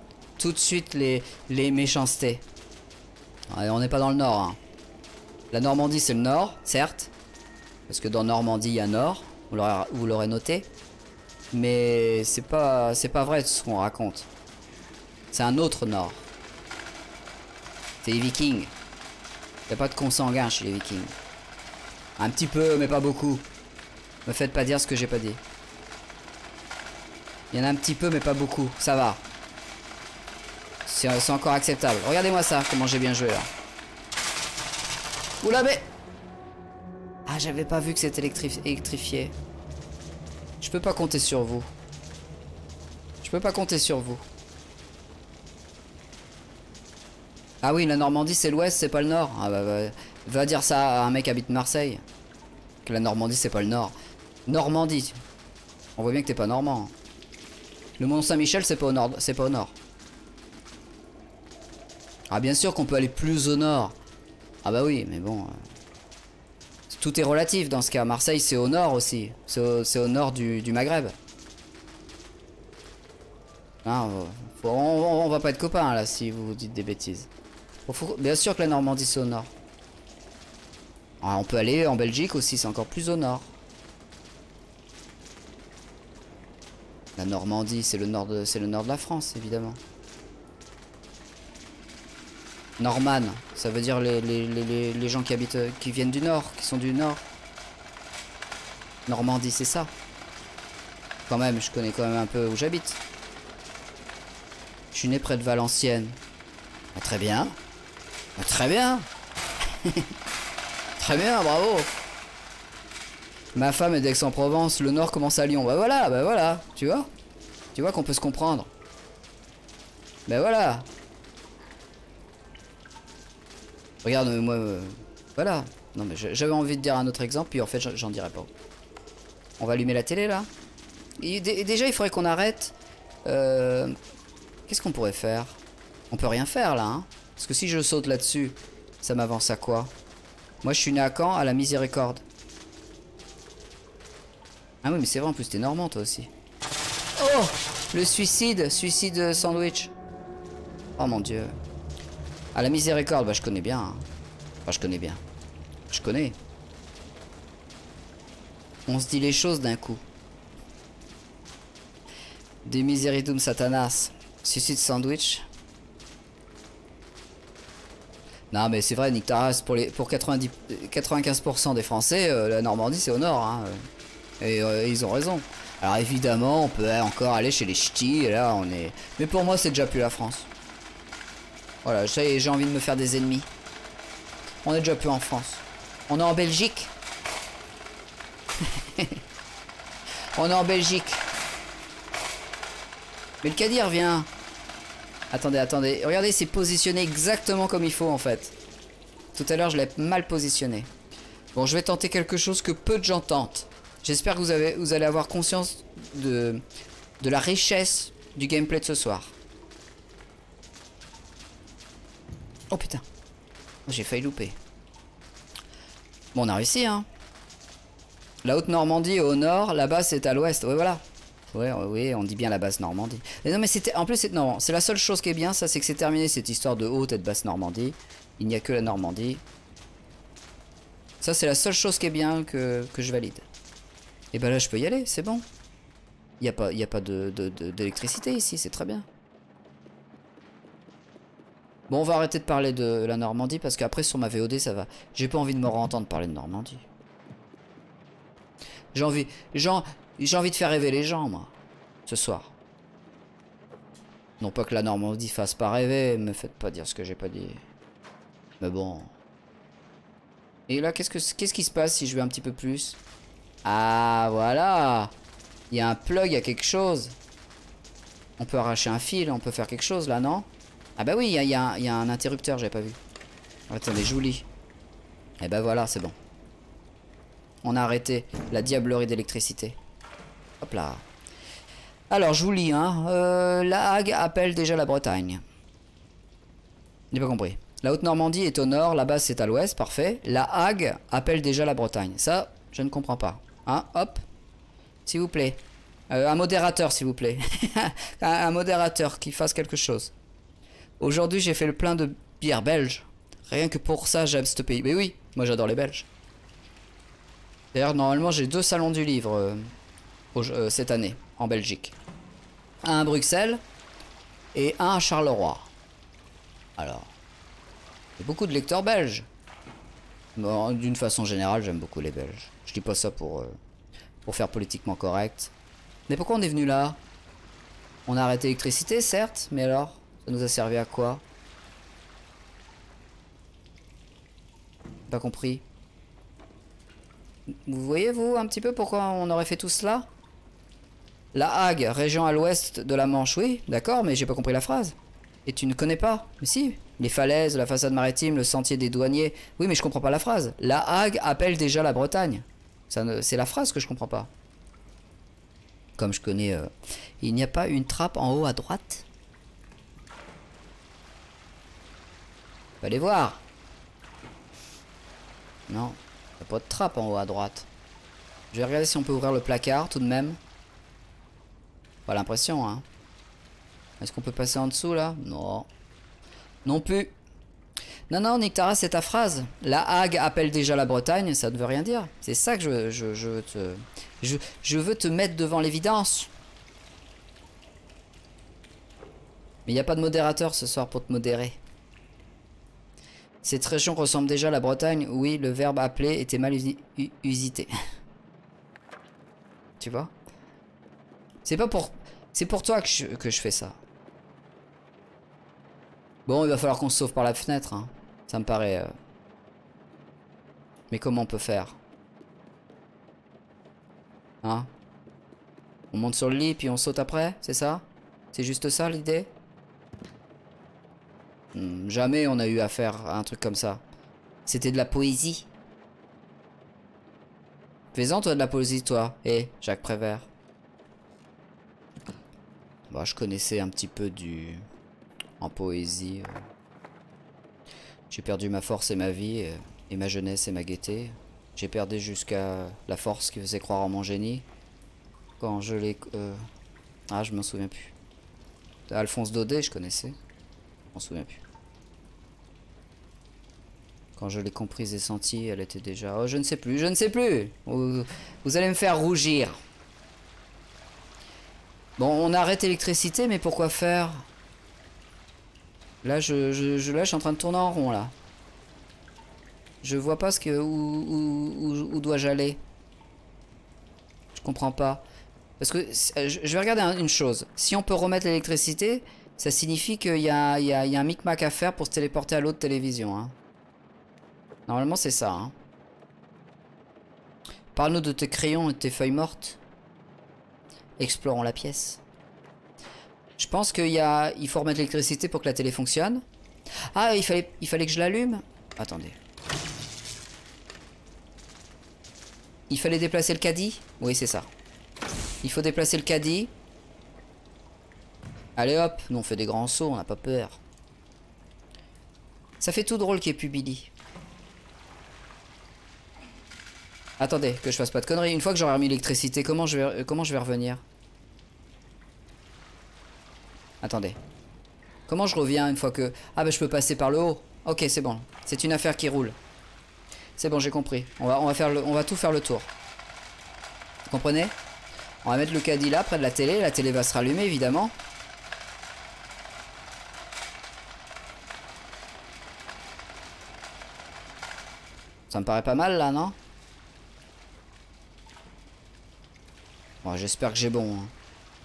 les méchancetés. On n'est pas dans le nord. Hein. La Normandie, c'est le nord, certes. Parce que dans Normandie, il y a nord. Vous l'aurez noté. Mais c'est pas vrai ce qu'on raconte. C'est un autre nord. C'est les Vikings. Il n'y a pas de consanguin chez les Vikings. Un petit peu, mais pas beaucoup. Me faites pas dire ce que j'ai pas dit. Il y en a un petit peu, mais pas beaucoup. Ça va. C'est encore acceptable. Regardez-moi ça, comment j'ai bien joué là. Oula mais... Ah, j'avais pas vu que c'était électrifié. Je peux pas compter sur vous. Je peux pas compter sur vous. Ah oui, la Normandie c'est l'ouest, c'est pas le nord. Ah bah, va dire ça à un mec qui habite Marseille. Que la Normandie c'est pas le nord. Normandie. On voit bien que t'es pas normand. Le Mont Saint-Michel c'est pas au nord. C'est pas au nord. Ah bien sûr qu'on peut aller plus au nord. Ah bah oui, mais bon... Tout est relatif dans ce cas. Marseille c'est au nord aussi. C'est au nord du Maghreb. Ah, on va pas être copains là si vous dites des bêtises. Bien sûr que la Normandie c'est au nord. Ah, on peut aller en Belgique aussi, c'est encore plus au nord. La Normandie c'est le nord de la France évidemment. Norman, ça veut dire les gens qui habitent, qui viennent du nord, qui sont du nord. Normandie, c'est ça. Quand même, je connais quand même un peu où j'habite. Je suis né près de Valenciennes. Ah, très bien. Ah, très bien. Très bien, bravo. Ma femme est d'Aix-en-Provence, le nord commence à Lyon. Bah voilà, tu vois. Tu vois qu'on peut se comprendre. Bah voilà. Regarde, moi, voilà. Non mais j'avais envie de dire un autre exemple, puis en fait j'en dirai pas. On va allumer la télé là. Et déjà il faudrait qu'on arrête. Qu'est-ce qu'on pourrait faire? On peut rien faire là, hein. Parce que si je saute là-dessus, ça m'avance à quoi? Moi je suis né à Caen, à la Miséricorde. Ah oui, mais c'est vrai, en plus, t'es normand, toi aussi. Oh! Le suicide! Suicide sandwich. Oh mon dieu. Ah, la miséricorde, bah je connais bien. Hein. Enfin, je connais bien. Je connais. On se dit les choses d'un coup. De miseridum satanas. Suicide sandwich. Non mais c'est vrai, Nick Taras, pour 95% des Français, la Normandie c'est au nord. Hein. Et ils ont raison. Alors évidemment, on peut encore aller chez les ch'tis, et là on est... Mais pour moi c'est déjà plus la France. Voilà, j'ai envie de me faire des ennemis. On est déjà plus en France. On est en Belgique. On est en Belgique. Mais le Kadir vient. Attendez, attendez. Regardez, c'est positionné exactement comme il faut en fait. Tout à l'heure, je l'ai mal positionné. Bon, je vais tenter quelque chose que peu de gens tentent. J'espère que vous allez avoir conscience de la richesse du gameplay de ce soir. Oh putain. J'ai failli louper. Bon, on a réussi, hein. La Haute-Normandie est au nord, la basse est à l'ouest. Ouais, voilà. Ouais, oui, on dit bien la basse Normandie. Mais non, mais c'était... En plus, c'est la seule chose qui est bien, ça, c'est que c'est terminé, cette histoire de haute et de basse Normandie. Il n'y a que la Normandie. Ça, c'est la seule chose qui est bien que je valide. Et ben là, je peux y aller, c'est bon. Il n'y a pas d'électricité ici, c'est très bien. Bon, on va arrêter de parler de la Normandie, parce qu'après, sur ma VOD, ça va. J'ai pas envie de me entendre parler de Normandie. J'ai envie de faire rêver les gens, moi, ce soir. Non pas que la Normandie fasse pas rêver, me faites pas dire ce que j'ai pas dit. Mais bon. Et là, qu'est-ce qui se passe si je vais un petit peu plus? Ah, voilà. Il y a un plug, il y a quelque chose. On peut arracher un fil, on peut faire quelque chose, là, non? Ah bah oui, il y a un interrupteur, j'avais pas vu. Attendez, je vous lis. Et bah voilà, c'est bon. On a arrêté la diablerie d'électricité. Hop là. Alors, je vous lis, hein. La Hague appelle déjà la Bretagne. J'ai pas compris. La Haute-Normandie est au nord, la basse est à l'ouest, parfait. La Hague appelle déjà la Bretagne. Ça, je ne comprends pas. Hein, hop. S'il vous plaît. Un modérateur, s'il vous plaît. un modérateur qui fasse quelque chose. Aujourd'hui, j'ai fait le plein de bière belge. Rien que pour ça, j'aime ce pays. Mais oui, moi j'adore les Belges. D'ailleurs, normalement, j'ai 2 salons du livre cette année, en Belgique. Un à Bruxelles et un à Charleroi. Alors, il y a beaucoup de lecteurs belges. Bon, d'une façon générale, j'aime beaucoup les Belges. Je dis pas ça pour faire politiquement correct. Mais pourquoi on est venu là? On a arrêté l'électricité, certes, mais alors, ça nous a servi à quoi? Pas compris. Vous voyez, vous, un petit peu pourquoi on aurait fait tout cela? La Hague, région à l'ouest de la Manche, oui, d'accord, mais j'ai pas compris la phrase. Et tu ne connais pas? Mais si, les falaises, la façade maritime, le sentier des douaniers. Oui, mais je comprends pas la phrase. La Hague appelle déjà la Bretagne. C'est la phrase que je comprends pas. Comme je connais... Il n'y a pas une trappe en haut à droite? Faut aller voir. Non. Il n'y a pas de trappe en haut à droite. Je vais regarder si on peut ouvrir le placard tout de même. Pas l'impression, hein. Est-ce qu'on peut passer en dessous là? Non. Non plus. Non, non, Nick Taras, c'est ta phrase. La Hague appelle déjà la Bretagne, ça ne veut rien dire. C'est ça que je veux te mettre devant l'évidence. Mais il n'y a pas de modérateur ce soir pour te modérer. Cette région ressemble déjà à la Bretagne. Oui, le verbe appeler était mal usité. Tu vois? C'est pour toi que je fais ça. Bon, il va falloir qu'on se sauve par la fenêtre. Hein. Ça me paraît... Mais comment on peut faire? Hein? On monte sur le lit puis on saute après? C'est ça? C'est juste ça l'idée? Jamais on a eu affaire à un truc comme ça. C'était de la poésie. Fais-en toi de la poésie toi. Jacques Prévert. Bah, je connaissais un petit peu en poésie. J'ai perdu ma force et ma vie, et ma jeunesse et ma gaieté. J'ai perdu jusqu'à la force qui faisait croire en mon génie. Quand je l'ai... Ah, je m'en souviens plus. Alphonse Daudet, je connaissais. Je m'en souviens plus. Quand je l'ai comprise et sentie, elle était déjà... Oh, je ne sais plus, je ne sais plus. Vous allez me faire rougir. Bon, on arrête l'électricité, mais pourquoi faire? Là, là, je suis en train de tourner en rond, là. Je vois pas ce que... Où dois-je aller? Je comprends pas. Parce que je vais regarder une chose. Si on peut remettre l'électricité, ça signifie qu'il y a un micmac à faire pour se téléporter à l'autre télévision. Hein. Normalement, c'est ça. Hein. Parle-nous de tes crayons et de tes feuilles mortes. Explorons la pièce. Je pense il faut remettre l'électricité pour que la télé fonctionne. Ah, il fallait que je l'allume. Attendez. Il fallait déplacer le caddie? Oui, c'est ça. Il faut déplacer le caddie. Allez hop, nous on fait des grands sauts, on n'a pas peur. Ça fait tout drôle qu'il n'y ait plus Billy. Attendez, que je fasse pas de conneries. Une fois que j'aurai remis l'électricité, comment je vais revenir? Attendez. Comment je reviens une fois que... Ah bah je peux passer par le haut. Ok, c'est bon. C'est une affaire qui roule. C'est bon, j'ai compris. On va tout faire le tour. Vous comprenez? On va mettre le caddie là, près de la télé. La télé va se rallumer, évidemment. Ça me paraît pas mal, là, non? Bon, j'espère que j'ai bon. Hein.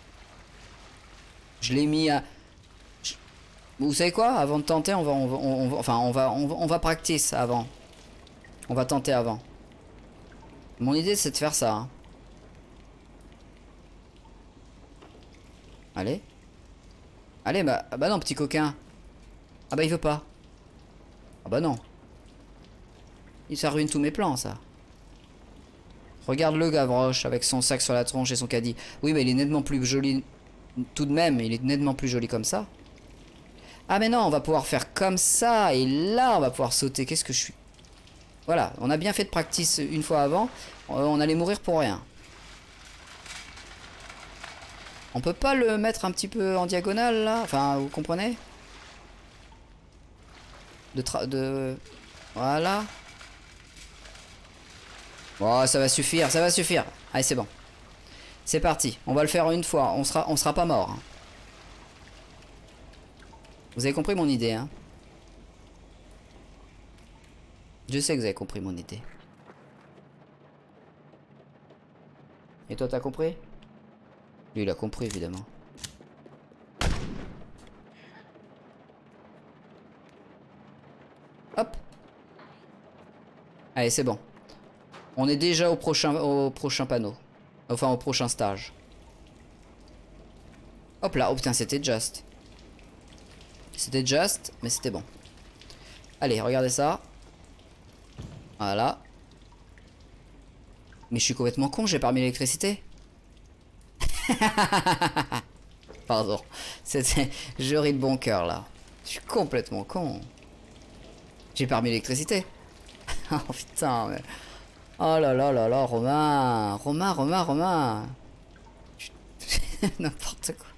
Je l'ai mis à... Vous savez quoi? Avant de tenter, on va practice avant. On va tenter avant. Mon idée, c'est de faire ça. Hein. Allez. Allez, bah non, petit coquin. Ah bah il veut pas. Ah bah non. Ça ruine tous mes plans, ça. Regarde le Gavroche avec son sac sur la tronche et son caddie. Oui, mais il est nettement plus joli. Tout de même, il est nettement plus joli comme ça. Ah mais non, on va pouvoir faire comme ça. Et là, on va pouvoir sauter. Qu'est-ce que je suis... Voilà, on a bien fait de practice une fois avant. On allait mourir pour rien. On peut pas le mettre un petit peu en diagonale, là? Enfin, vous comprenez? Voilà. Bon, ça va suffire, ça va suffire. Allez, c'est bon. C'est parti. On va le faire une fois. On sera pas mort. Hein. Vous avez compris mon idée, hein? Je sais que vous avez compris mon idée. Et toi, t'as compris? Lui, il a compris, évidemment. Hop. Allez, c'est bon. On est déjà au prochain panneau. Enfin, au prochain stage. Hop là. Oh putain, c'était just. C'était just, mais c'était bon. Allez, regardez ça. Voilà. Mais je suis complètement con, j'ai pas remis l'électricité. Pardon. Je ris de bon cœur là. Je suis complètement con. J'ai pas remis l'électricité. Oh putain, mais... Oh là là là là, Romain. Romain. N'importe quoi.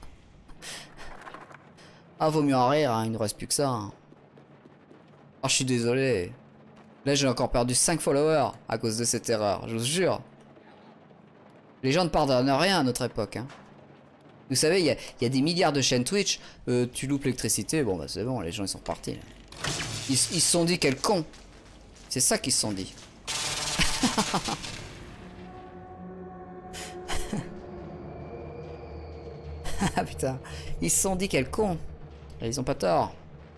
Ah, vaut mieux en rire, hein, il ne reste plus que ça. Hein. Oh, je suis désolé. Là, j'ai encore perdu 5 followers à cause de cette erreur, je vous jure. Les gens ne pardonnent rien à notre époque. Hein. Vous savez, il y a des milliards de chaînes Twitch. Tu loupes l'électricité, bon bah c'est bon, les gens ils sont partis. Là. Ils se sont dit quel con. C'est ça qu'ils se sont dit. Ah putain, ils se sont dit quel con. Ils ont pas tort.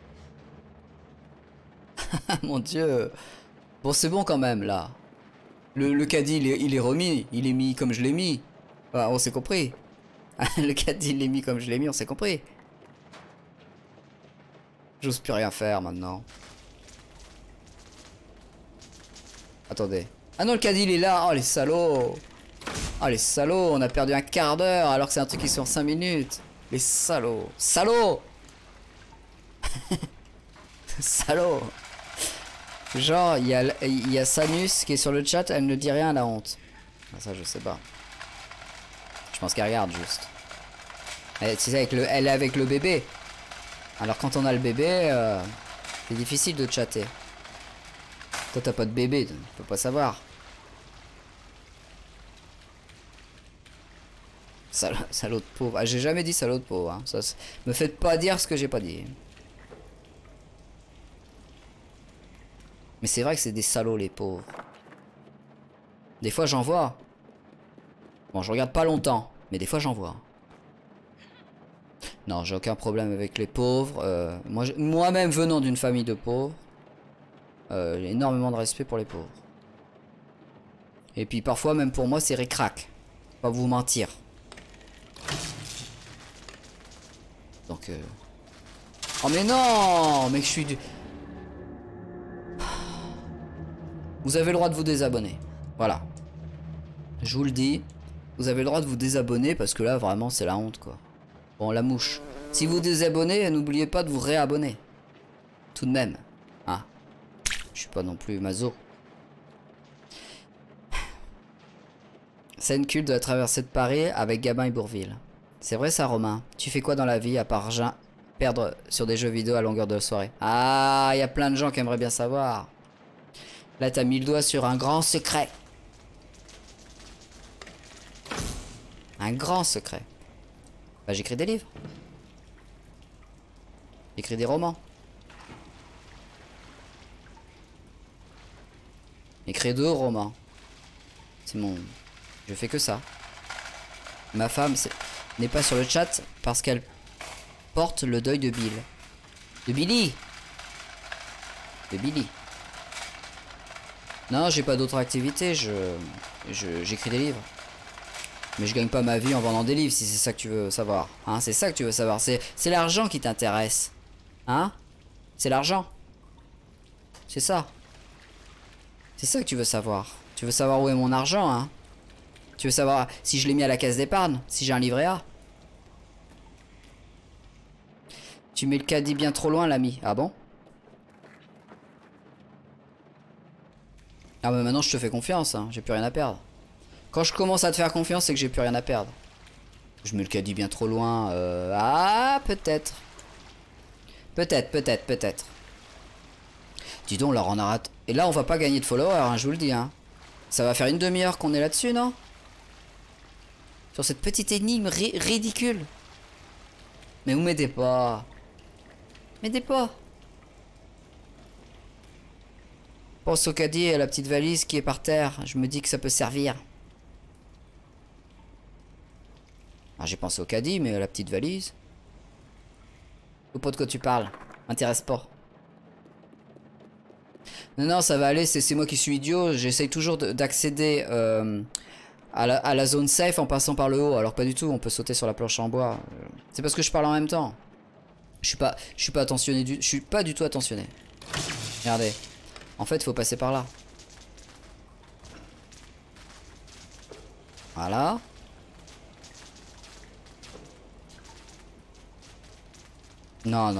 Mon dieu. Bon, c'est bon quand même là. Le caddie il est remis. Il est mis comme je l'ai mis. Ah, on s'est compris. Le caddie il est mis comme je l'ai mis, on s'est compris. J'ose plus rien faire maintenant. Attendez. Ah non, le caddie il est là. Oh les salauds. Oh les salauds. On a perdu un quart d'heure alors que c'est un truc qui est sur 5 minutes. Les salauds. Salauds. Salauds. Genre, il y a Sanus qui est sur le chat, elle ne dit rien à la honte. Ah, ça, je sais pas. pense qu'elle regarde juste. Elle, tu sais, elle est avec le bébé. Alors quand on a le bébé, c'est difficile de chatter. Toi t'as pas de bébé, tu peux pas savoir. Salaud de pauvre. Ah, j'ai jamais dit salaud de pauvre. Hein. Ça, me faites pas dire ce que j'ai pas dit. Mais c'est vrai que c'est des salauds les pauvres. Des fois j'en vois. Bon, je regarde pas longtemps, mais des fois j'en vois. Non, j'ai aucun problème avec les pauvres. Moi-même venant d'une famille de pauvres, j'ai énormément de respect pour les pauvres. Et puis parfois même pour moi c'est ric-rac. Pas vous mentir. Donc oh mais non, mais je suis du... Vous avez le droit de vous désabonner. Voilà. Je vous le dis. Vous avez le droit de vous désabonner parce que là vraiment c'est la honte quoi. Bon la mouche. Si vous désabonnez, n'oubliez pas de vous réabonner. Tout de même. Hein. Je suis pas non plus maso. Scène culte de la traversée de Paris avec Gabin et Bourvil. C'est vrai ça Romain. Tu fais quoi dans la vie à part perdre sur des jeux vidéo à longueur de soirée? Ah, il y a plein de gens qui aimeraient bien savoir. Là t'as mis le doigt sur un grand secret. Un grand secret. Bah j'écris des livres. J'écris des romans. J'écris 2 romans. C'est mon... Je fais que ça. Ma femme n'est pas sur le chat parce qu'elle porte le deuil de Bill. De Billy. De Billy. Non, j'ai pas d'autre activité. J'écris des livres. Mais je gagne pas ma vie en vendant des livres si c'est ça que tu veux savoir. Hein, c'est ça que tu veux savoir. C'est l'argent qui t'intéresse. Hein? C'est l'argent. C'est ça. C'est ça que tu veux savoir. Tu veux savoir où est mon argent, hein? Tu veux savoir si je l'ai mis à la caisse d'épargne? Si j'ai un livret A? Tu mets le caddie bien trop loin, l'ami. Ah bon? Ah mais maintenant je te fais confiance, hein. J'ai plus rien à perdre. Quand je commence à te faire confiance, c'est que j'ai plus rien à perdre. Je mets le caddie bien trop loin. Ah, peut-être. Peut-être. Dis donc, là, on a raté. Et là, on va pas gagner de followers, hein, je vous le dis. Hein. Ça va faire une demi-heure qu'on est là-dessus, non? Sur cette petite énigme ridicule. Mais vous m'aidez pas. M'aidez pas. Pense au caddie et à la petite valise qui est par terre. Je me dis que ça peut servir. Ah, j'ai pensé au caddie, mais à la petite valise. Ou pas de quoi tu parles. M'intéresse pas. Non, ça va aller, c'est moi qui suis idiot. J'essaye toujours d'accéder à la zone safe en passant par le haut. Alors pas du tout, on peut sauter sur la planche en bois. C'est parce que je parle en même temps. Je suis pas attentionné je suis pas du tout attentionné. Regardez. En fait, il faut passer par là. Voilà. Non.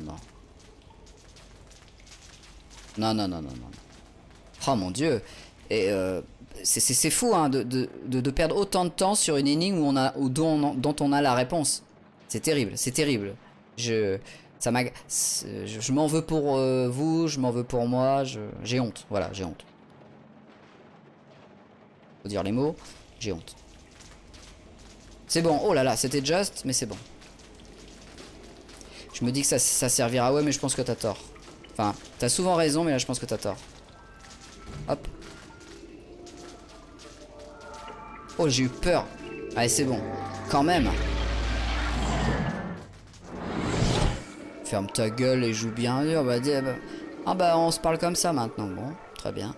Non. Oh mon dieu. Et c'est fou hein, de perdre autant de temps sur une énigme dont on a la réponse. C'est terrible, c'est terrible. Je m'en veux pour vous, je m'en veux pour moi, j'ai honte. Voilà, j'ai honte. Faut dire les mots, j'ai honte. C'est bon, oh là là, c'était juste, mais c'est bon. Je me dis que ça servira. Ouais, mais je pense que t'as tort. Enfin, t'as souvent raison, mais là, je pense que t'as tort. Hop. Oh, j'ai eu peur. Allez, c'est bon. Quand même. Ferme ta gueule et joue bien dur. Ah bah, on se parle comme ça maintenant. Bon, très bien.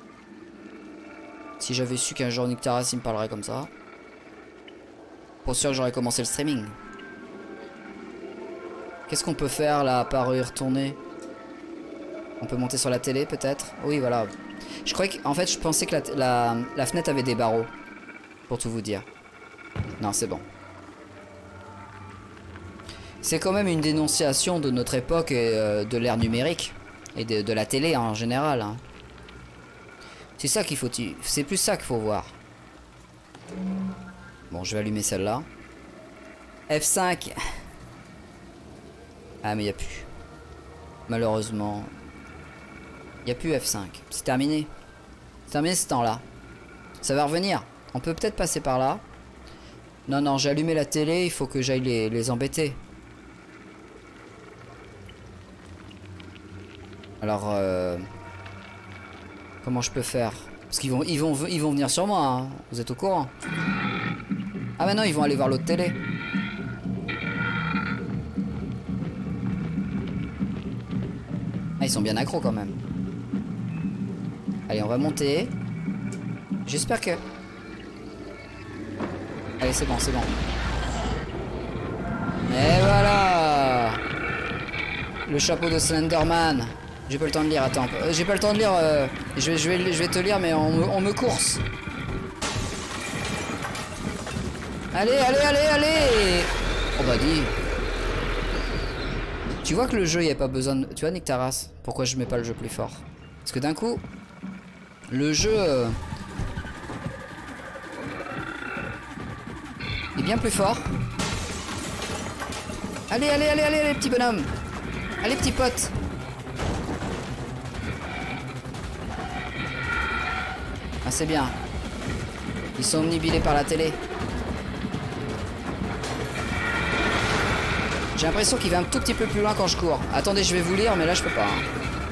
Si j'avais su qu'un jour Nick Taras il me parlerait comme ça. Pour sûr que j'aurais commencé le streaming. Qu'est-ce qu'on peut faire là à part y retourner? On peut monter sur la télé peut-être? Oui voilà. Je croyais qu'en fait je pensais que la fenêtre avait des barreaux. Pour tout vous dire. Non c'est bon. C'est quand même une dénonciation de notre époque et de l'ère numérique. Et de la télé en général. Hein. C'est ça qu'il faut... C'est plus ça qu'il faut voir. Bon, je vais allumer celle-là. F5. Ah, mais il n'y a plus. Malheureusement. Il n'y a plus F5. C'est terminé. C'est terminé ce temps-là. Ça va revenir. On peut peut-être passer par là. Non, non, j'ai allumé la télé. Il faut que j'aille les embêter. Alors, comment je peux faire? Parce qu'ils vont venir sur moi, hein. Vous êtes au courant? Ah mais non, ils vont aller voir l'autre télé. Ah, ils sont bien accros quand même. Allez, on va monter. J'espère que... Allez, c'est bon, c'est bon. Et voilà. Le chapeau de Slenderman. J'ai pas le temps de lire, attends. J'ai pas le temps de lire. Je vais te lire, mais on me course. Allez, allez, allez, allez. Oh bah dis. Tu vois que le jeu, il n'y a pas besoin de... Tu vois, Nick Taras, pourquoi je mets pas le jeu plus fort? Parce que d'un coup, le jeu est bien plus fort. Allez, allez, allez, allez, allez, petit bonhomme. Allez, petit pote. Ah, c'est bien. Ils sont omnibilés par la télé. J'ai l'impression qu'il va un tout petit peu plus loin quand je cours. Attendez, je vais vous lire, mais là je peux pas. Hein.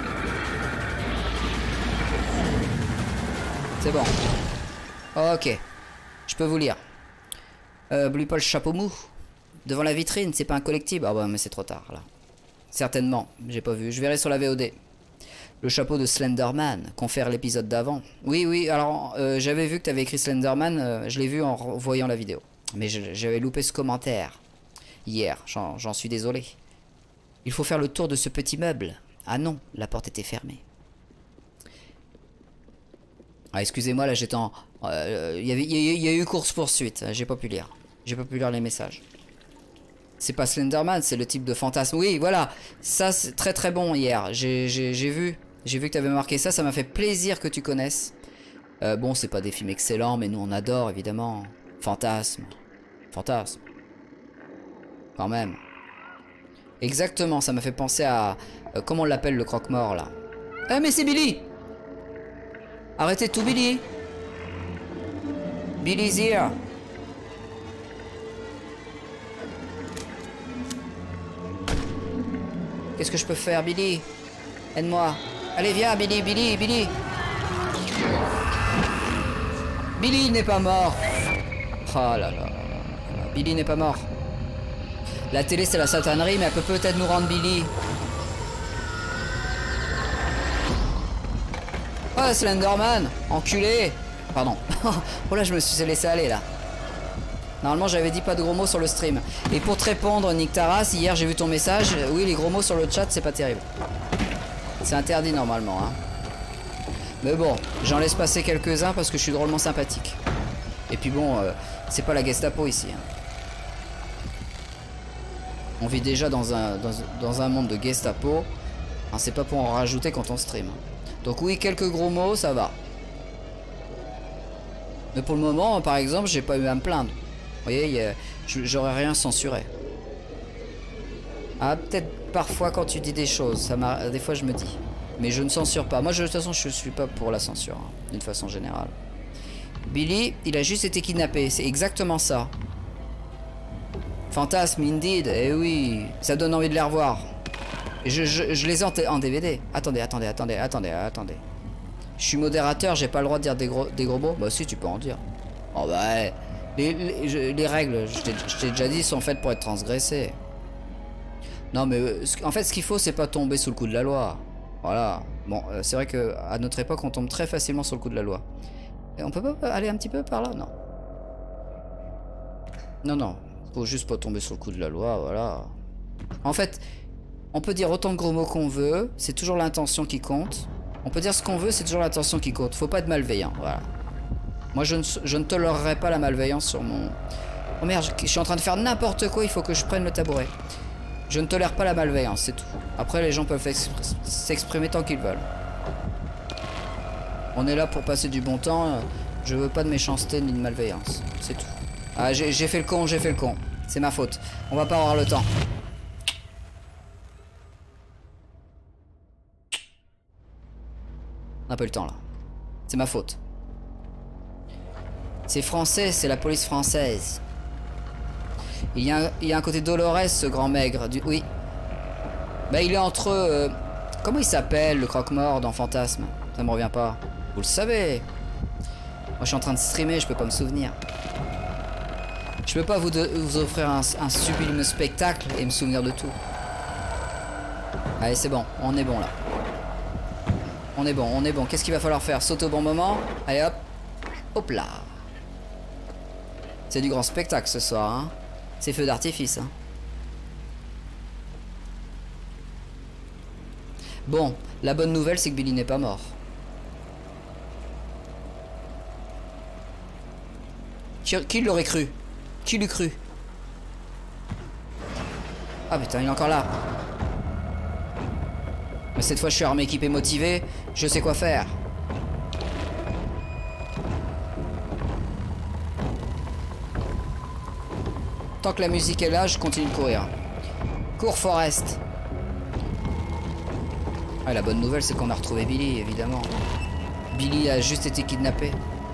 C'est bon. Ok. Je peux vous lire. Blue Paul chapeau mou. Devant la vitrine, c'est pas un collectible. Ah bah mais c'est trop tard là. Certainement, j'ai pas vu. Je verrai sur la VOD. Le chapeau de Slenderman, confère l'épisode d'avant. Oui, oui, alors j'avais vu que tu avais écrit Slenderman, je l'ai vu en voyant la vidéo. Mais j'avais loupé ce commentaire. Hier, j'en suis désolé. Il faut faire le tour de ce petit meuble. Ah non, la porte était fermée. Ah, excusez-moi, là j'étais en... Il y a eu course-poursuite, j'ai pas pu lire. J'ai pas pu lire les messages. C'est pas Slenderman, c'est le type de fantasme. Oui, voilà, ça c'est très très bon hier. J'ai vu que tu avais marqué ça, ça m'a fait plaisir que tu connaisses. Bon, c'est pas des films excellents, mais nous on adore évidemment. Fantasme. Fantasme. Quand même. Exactement, ça m'a fait penser à... comment on l'appelle le croque-mort là? Ah mais c'est Billy! Arrêtez tout Billy! Billy's here! Qu'est-ce que je peux faire Billy? Aide-moi! Allez viens Billy, Billy, Billy! Billy n'est pas mort! Oh là là là là. Billy n'est pas mort. La télé c'est la satanerie, mais elle peut peut-être nous rendre Billy. Oh Slenderman, enculé. Pardon. Oh là je me suis laissé aller là. Normalement j'avais dit pas de gros mots sur le stream. Et pour te répondre Nick Taras, hier j'ai vu ton message. Oui les gros mots sur le chat c'est pas terrible. C'est interdit normalement hein. Mais bon, j'en laisse passer quelques-uns parce que je suis drôlement sympathique. Et puis bon, c'est pas la Gestapo ici hein. On vit déjà dans un monde de Gestapo. Hein, c'est pas pour en rajouter quand on stream. Donc oui, quelques gros mots, ça va. Mais pour le moment, par exemple, j'ai pas eu à me plaindre. Vous voyez, j'aurais rien censuré. Ah, peut-être parfois quand tu dis des choses, des fois je me dis. Mais je ne censure pas. Moi, de toute façon, je suis pas pour la censure, hein, d'une façon générale. Billy, il a juste été kidnappé. C'est exactement ça. Fantasme, indeed, eh oui, ça donne envie de les revoir. Et je les ai en DVD. Attendez. Je suis modérateur, j'ai pas le droit de dire des gros mots. Bah si, tu peux en dire. Oh bah, les règles, je t'ai déjà dit, sont faites pour être transgressées. Non mais, en fait, ce qu'il faut, c'est pas tomber sous le coup de la loi. Voilà. Bon, c'est vrai que à notre époque, on tombe très facilement sur le coup de la loi. Et on peut pas aller un petit peu par là? Non. Non. Faut juste pas tomber sur le coup de la loi, voilà. En fait, on peut dire autant de gros mots qu'on veut, c'est toujours l'intention qui compte. On peut dire ce qu'on veut, c'est toujours l'intention qui compte. Faut pas être malveillant, voilà. Moi, je ne tolérerai pas la malveillance sur mon... Oh merde, je suis en train de faire n'importe quoi, il faut que je prenne le tabouret. Je ne tolère pas la malveillance, c'est tout. Après, les gens peuvent s'exprimer tant qu'ils veulent. On est là pour passer du bon temps, je veux pas de méchanceté ni de malveillance, c'est tout. Ah, j'ai fait le con, j'ai fait le con. C'est ma faute. On va pas avoir le temps. On n'a pas eu le temps là. C'est ma faute. C'est français, c'est la police française. Il y a un côté Dolores, ce grand maigre. Oui. Bah, il est entre... comment il s'appelle, le croque-mort dans Fantasme? Ça me revient pas. Vous le savez. Moi, je suis en train de streamer, je peux pas me souvenir. Je peux pas vous offrir un sublime spectacle et me souvenir de tout. Allez, c'est bon. On est bon, là. On est bon, on est bon. Qu'est-ce qu'il va falloir faire? Sauter au bon moment. Allez, hop. Hop là. C'est du grand spectacle ce soir, hein. C'est feu d'artifice, hein. Bon, la bonne nouvelle, c'est que Billy n'est pas mort. Qui l'aurait cru? Qui l'eût cru? Ah putain, il est encore là. Mais cette fois, je suis armé, équipé, motivé. Je sais quoi faire. Tant que la musique est là, je continue de courir. Cours, Forrest. Ah, la bonne nouvelle, c'est qu'on a retrouvé Billy, évidemment. Billy a juste été kidnappé.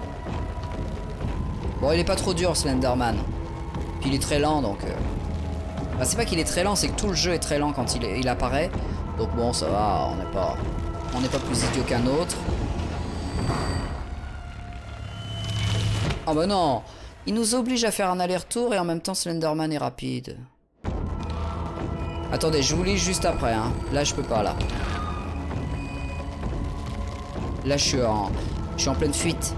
Bon, il est pas trop dur, Slenderman. Puis il est très lent, donc... Bah, c'est pas qu'il est très lent, c'est que tout le jeu est très lent quand il apparaît. Donc bon, ça va, on n'est pas plus idiot qu'un autre. Oh bah non! Il nous oblige à faire un aller-retour et en même temps Slenderman est rapide. Attendez, je vous lis juste après, hein. Là, je peux pas, là. Là, je suis en pleine fuite.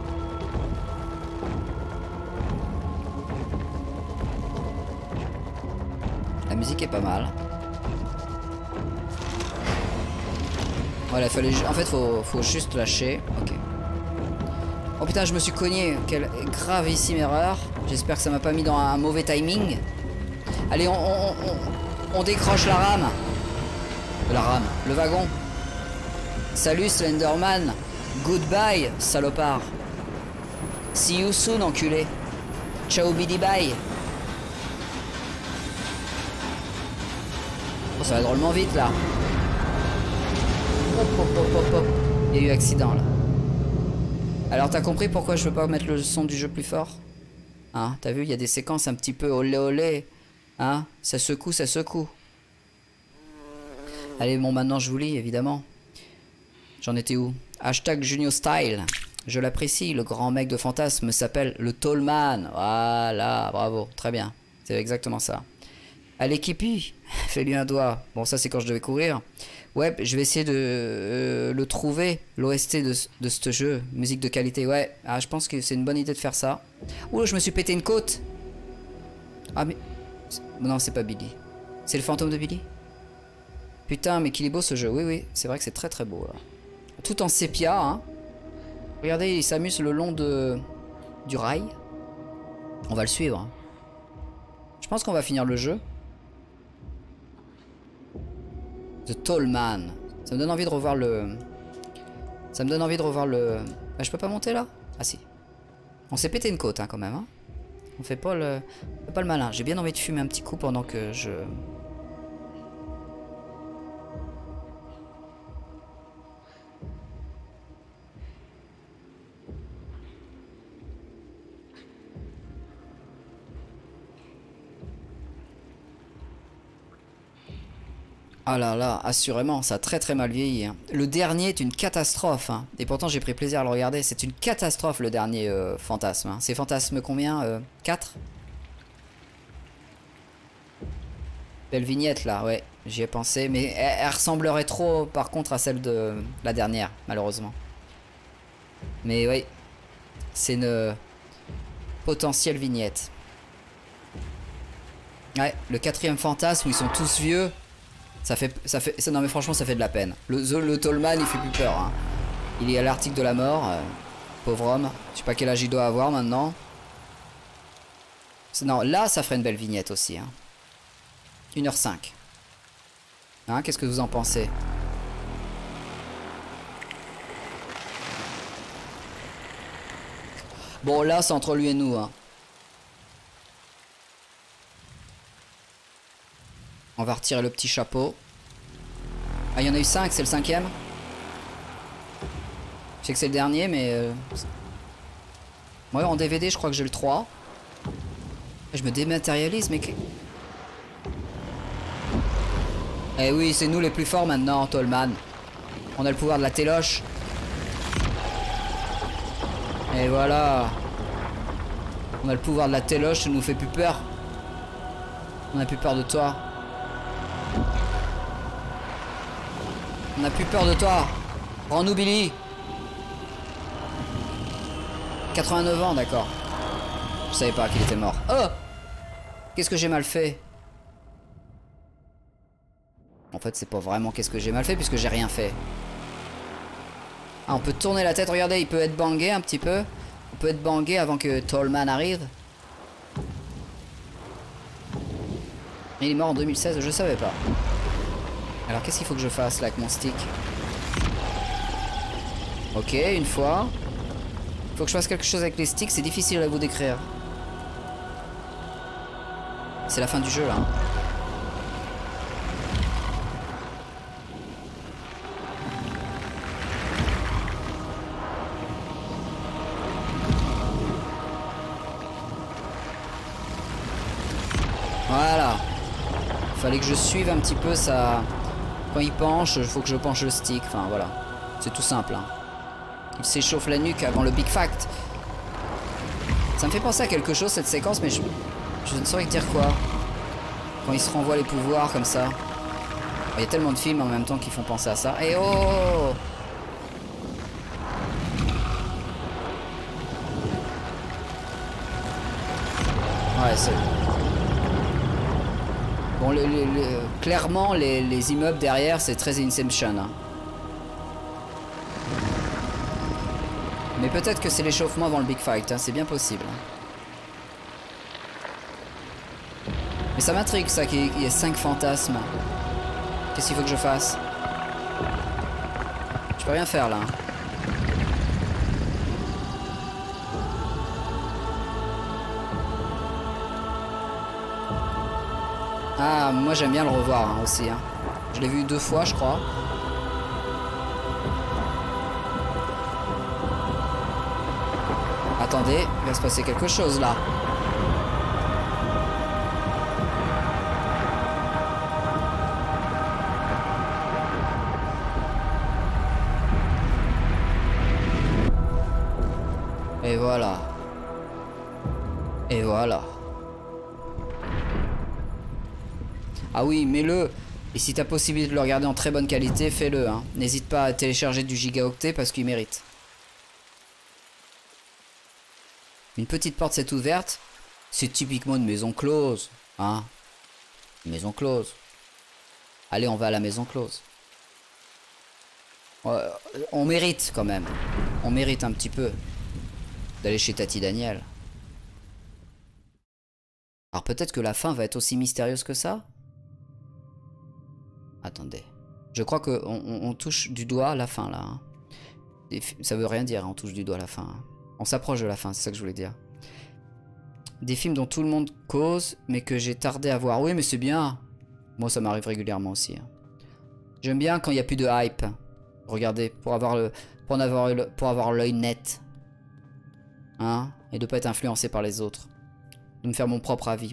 La musique est pas mal. Voilà, en fait, faut juste lâcher. Ok. Oh putain, je me suis cogné. Quelle gravissime erreur. J'espère que ça m'a pas mis dans un mauvais timing. Allez, on décroche la rame. La rame, le wagon. Salut Slenderman. Goodbye, salopard. See you soon, enculé. Ciao, bidi bye. Oh, ça va drôlement vite là. Hop, hop, hop, hop, hop. Il y a eu accident là. Alors t'as compris pourquoi je veux pas mettre le son du jeu plus fort? Hein, t'as vu, il y a des séquences un petit peu olé olé. Hein, ça secoue, ça secoue. Allez, bon, maintenant je vous lis, évidemment. J'en étais où? Hashtag Junio Style. Je l'apprécie, le grand mec de Fantasme s'appelle le Tallman. Voilà, bravo, très bien. C'est exactement ça. Allez, Kippy, fais-lui un doigt. Bon, ça c'est quand je devais courir. Ouais, je vais essayer de le trouver, l'OST de ce jeu. Musique de qualité, ouais. Ah, je pense que c'est une bonne idée de faire ça. Ouh, je me suis pété une côte. Ah, mais... Non, c'est pas Billy. C'est le fantôme de Billy? Putain, mais qu'il est beau ce jeu. Oui, oui, c'est vrai que c'est très très beau. Là. Tout en sépia, hein. Regardez, il s'amuse le long du rail. On va le suivre. Je pense qu'on va finir le jeu. The Tallman. Ça me donne envie de revoir le... Ça me donne envie de revoir le... Bah, je peux pas monter là? Ah si. On s'est pété une côte hein, quand même. Hein. On fait pas le malin. J'ai bien envie de fumer un petit coup pendant que je... Ah là là, assurément, ça a très très mal vieilli. Hein. Le dernier est une catastrophe. Hein. Et pourtant j'ai pris plaisir à le regarder. C'est une catastrophe le dernier Fantasme. Hein. C'est Fantasme combien 4? Belle vignette là, ouais. J'y ai pensé. Mais elle ressemblerait trop par contre à celle de la dernière, malheureusement. Mais oui. C'est une potentielle vignette. Ouais, le 4e Fantasme où ils sont tous vieux. Non mais franchement ça fait de la peine. Le Tallman il fait plus peur hein. Il est à l'article de la mort pauvre homme. Je sais pas quel âge il doit avoir maintenant. Non là ça ferait une belle vignette aussi hein. 1h05 hein, qu'est-ce que vous en pensez? Bon là c'est entre lui et nous hein. On va retirer le petit chapeau. Ah, il y en a eu 5, c'est le 5e. Je sais que c'est le dernier, mais... Ouais, en DVD, je crois que j'ai le 3. Je me dématérialise, mais... Eh oui, c'est nous les plus forts maintenant, Tolman. On a le pouvoir de la téloche. Et voilà. On a le pouvoir de la téloche, ça nous fait plus peur. On a plus peur de toi. On a plus peur de toi. Rends-nous Billy. 89 ans, d'accord. Je savais pas qu'il était mort. Oh! Qu'est-ce que j'ai mal fait? En fait, c'est pas vraiment qu'est-ce que j'ai mal fait puisque j'ai rien fait. Ah, on peut tourner la tête. Regardez, il peut être bangé un petit peu. On peut être bangé avant que Tolman arrive. Il est mort en 2016, je savais pas. Alors, qu'est-ce qu'il faut que je fasse là avec mon stick? Ok, une fois. Il faut que je fasse quelque chose avec les sticks. C'est difficile à vous décrire. C'est la fin du jeu là. Voilà. Fallait que je suive un petit peu ça. Quand il penche, il faut que je penche le stick. Enfin voilà. C'est tout simple. Hein. Il s'échauffe la nuque avant le Big Fact. Ça me fait penser à quelque chose cette séquence, mais je ne saurais dire quoi. Quand il se renvoie les pouvoirs comme ça. Il y a tellement de films en même temps qui font penser à ça. Et oh! Ouais, c'est... Bon, clairement, les immeubles derrière, c'est très Inception. Hein. Mais peut-être que c'est l'échauffement avant le Big Fight, hein, c'est bien possible. Mais ça m'intrigue ça, qu'il y ait 5 fantasmes. Qu'est-ce qu'il faut que je fasse? Je peux rien faire là. Ah, moi j'aime bien le revoir hein, aussi. Hein. Je l'ai vu 2 fois, je crois. Attendez, il va se passer quelque chose là. Et voilà. Et voilà. Ah oui, mets-le. Et si t'as possibilité de le regarder en très bonne qualité, fais-le. Hein. N'hésite pas à télécharger du gigaoctet parce qu'il mérite. Une petite porte s'est ouverte. C'est typiquement une maison close. Hein? Une maison close. Allez, on va à la maison close. On mérite quand même. On mérite un petit peu d'aller chez Tati Daniel. Alors peut-être que la fin va être aussi mystérieuse que ça? Attendez. Je crois qu'on on touche du doigt la fin là. Hein. Ça veut rien dire, on touche du doigt la fin. Hein. On s'approche de la fin, c'est ça que je voulais dire. Des films dont tout le monde cause, mais que j'ai tardé à voir. Oui, mais c'est bien. Moi, ça m'arrive régulièrement aussi. Hein. J'aime bien quand il n'y a plus de hype. Regardez, pour avoir l'œil net. Hein? Et de ne pas être influencé par les autres. De me faire mon propre avis.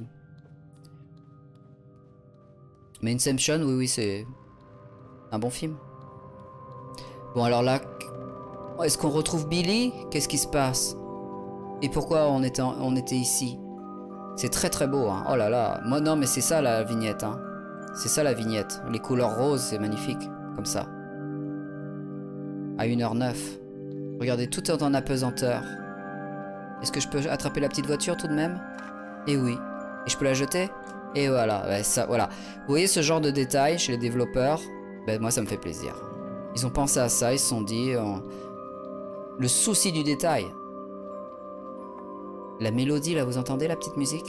Mais Inception, oui, oui, c'est un bon film. Bon, alors là, est-ce qu'on retrouve Billy? Qu'est-ce qui se passe? Et pourquoi on était ici? C'est très très beau, hein. Oh là là. Moi, non, mais c'est ça la vignette, hein. C'est ça la vignette. Les couleurs roses, c'est magnifique. Comme ça. À 1h09. Regardez, tout est en apesanteur. Est-ce que je peux attraper la petite voiture tout de même? Eh oui. Et je peux la jeter? Et voilà, ouais, ça, voilà. Vous voyez ce genre de détails chez les développeurs? Ben, moi, ça me fait plaisir. Ils ont pensé à ça, ils se sont dit... le souci du détail. La mélodie, là, vous entendez la petite musique?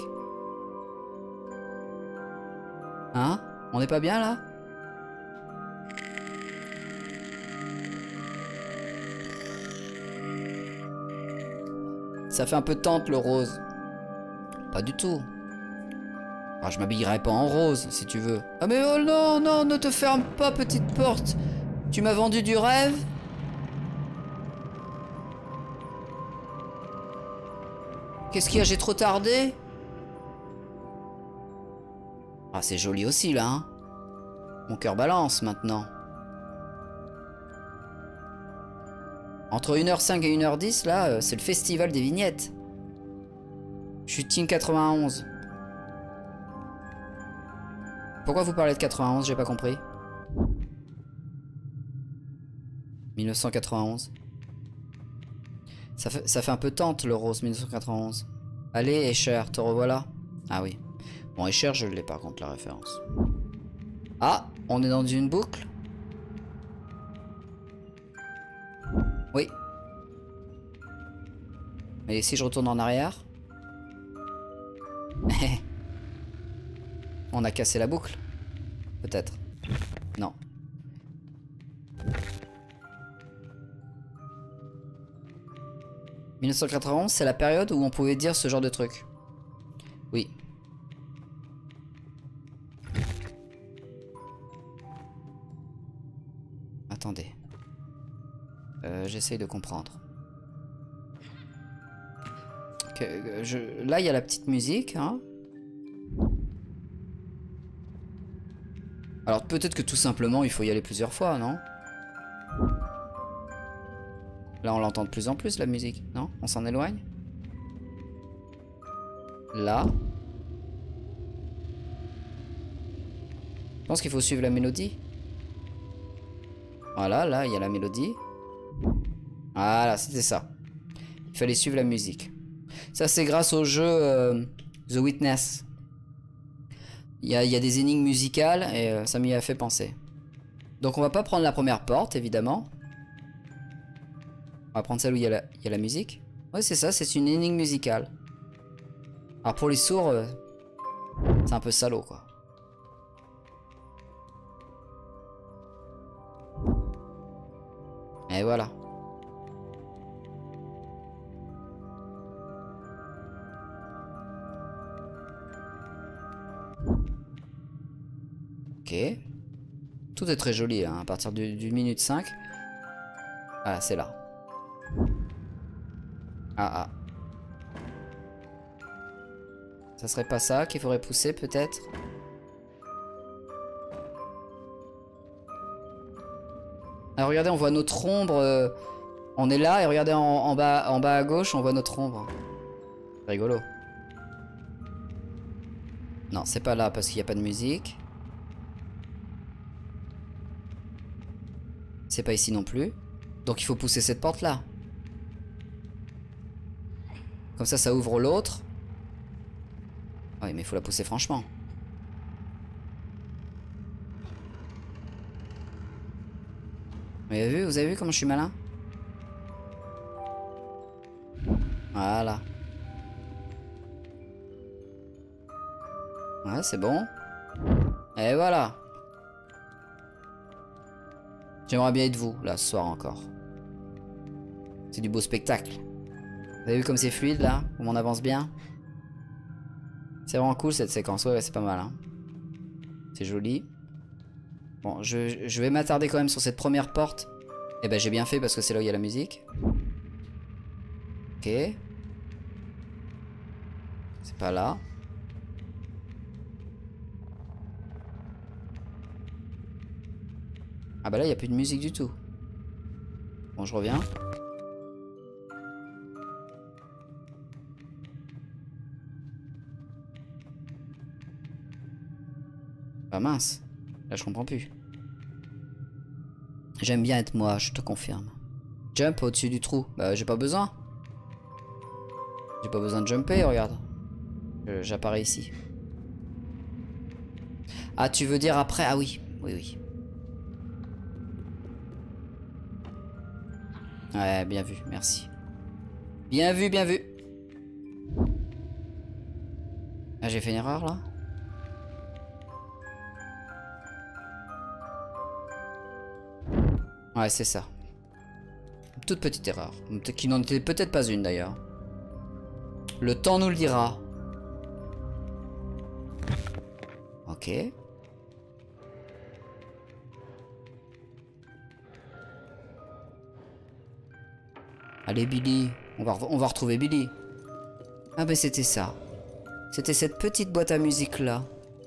Hein? On n'est pas bien, là? Ça fait un peu tente, le rose. Pas du tout. Ah, je m'habillerai pas en rose, si tu veux. Ah mais oh non, non, ne te ferme pas, petite porte. Tu m'as vendu du rêve? Qu'est-ce qu'il y a, j'ai trop tardé? Ah, c'est joli aussi, là, hein. Mon cœur balance, maintenant. Entre 1h05 et 1h10, là, c'est le festival des vignettes. Je suis Team 91. Pourquoi vous parlez de 91? J'ai pas compris. 1991. Ça fait un peu tente le rose 1991. Allez, Escher, te revoilà. Ah oui. Bon, Escher, je l'ai par contre la référence. Ah, on est dans une boucle. Oui. Et si je retourne en arrière? On a cassé la boucle. Peut-être. Non. « 1991, c'est la période où on pouvait dire ce genre de truc. » Oui. Attendez. J'essaye de comprendre. Là, il y a la petite musique, hein. Alors peut-être que tout simplement, il faut y aller plusieurs fois, non? Là, on l'entend de plus en plus, la musique, non? On s'en éloigne? Là. Je pense qu'il faut suivre la mélodie. Voilà, là, il y a la mélodie. Voilà, c'était ça. Il fallait suivre la musique. Ça, c'est grâce au jeu The Witness. Il y a des énigmes musicales et ça m'y a fait penser. Donc, on va pas prendre la première porte, évidemment. On va prendre celle où il y a la musique. Ouais, c'est ça, c'est une énigme musicale. Alors, pour les sourds, c'est un peu salaud, quoi. Et voilà. Ok. Tout est très joli, hein, à partir du minute 5. Ah, c'est là. Ah, ah. Ça serait pas ça qu'il faudrait pousser, peut-être? Alors, regardez, on voit notre ombre. On est là, et regardez, en bas à gauche, on voit notre ombre. C'est rigolo. Non, c'est pas là, parce qu'il n'y a pas de musique. C'est pas ici non plus. Donc il faut pousser cette porte là. Comme ça ouvre l'autre. Oui, mais il faut la pousser franchement. Vous avez vu comment je suis malin? Voilà. Ouais, c'est bon. Et voilà. J'aimerais bien être vous, là, ce soir encore. C'est du beau spectacle. Vous avez vu comme c'est fluide, là? Comme on avance bien? C'est vraiment cool, cette séquence. Ouais, c'est pas mal, hein. C'est joli. Bon, je vais m'attarder quand même sur cette première porte. Eh ben, j'ai bien fait parce que c'est là où il y a la musique. Ok. C'est pas là. Ah bah là, il n'y a plus de musique du tout. Bon, je reviens. Ah mince. Là, je comprends plus. J'aime bien être moi, je te confirme. Jump au-dessus du trou. Bah, j'ai pas besoin. J'ai pas besoin de jumper, regarde. J'apparais ici. Ah, tu veux dire après? Ah oui, oui, oui. Ouais, bien vu, merci. Bien vu, bien vu. Ah, j'ai fait une erreur, là? Ouais, c'est ça. Une toute petite erreur. Qui n'en était peut-être pas une, d'ailleurs. Le temps nous le dira. Ok. Allez Billy, on va retrouver Billy. Ah ben c'était ça. C'était cette petite boîte à musique là.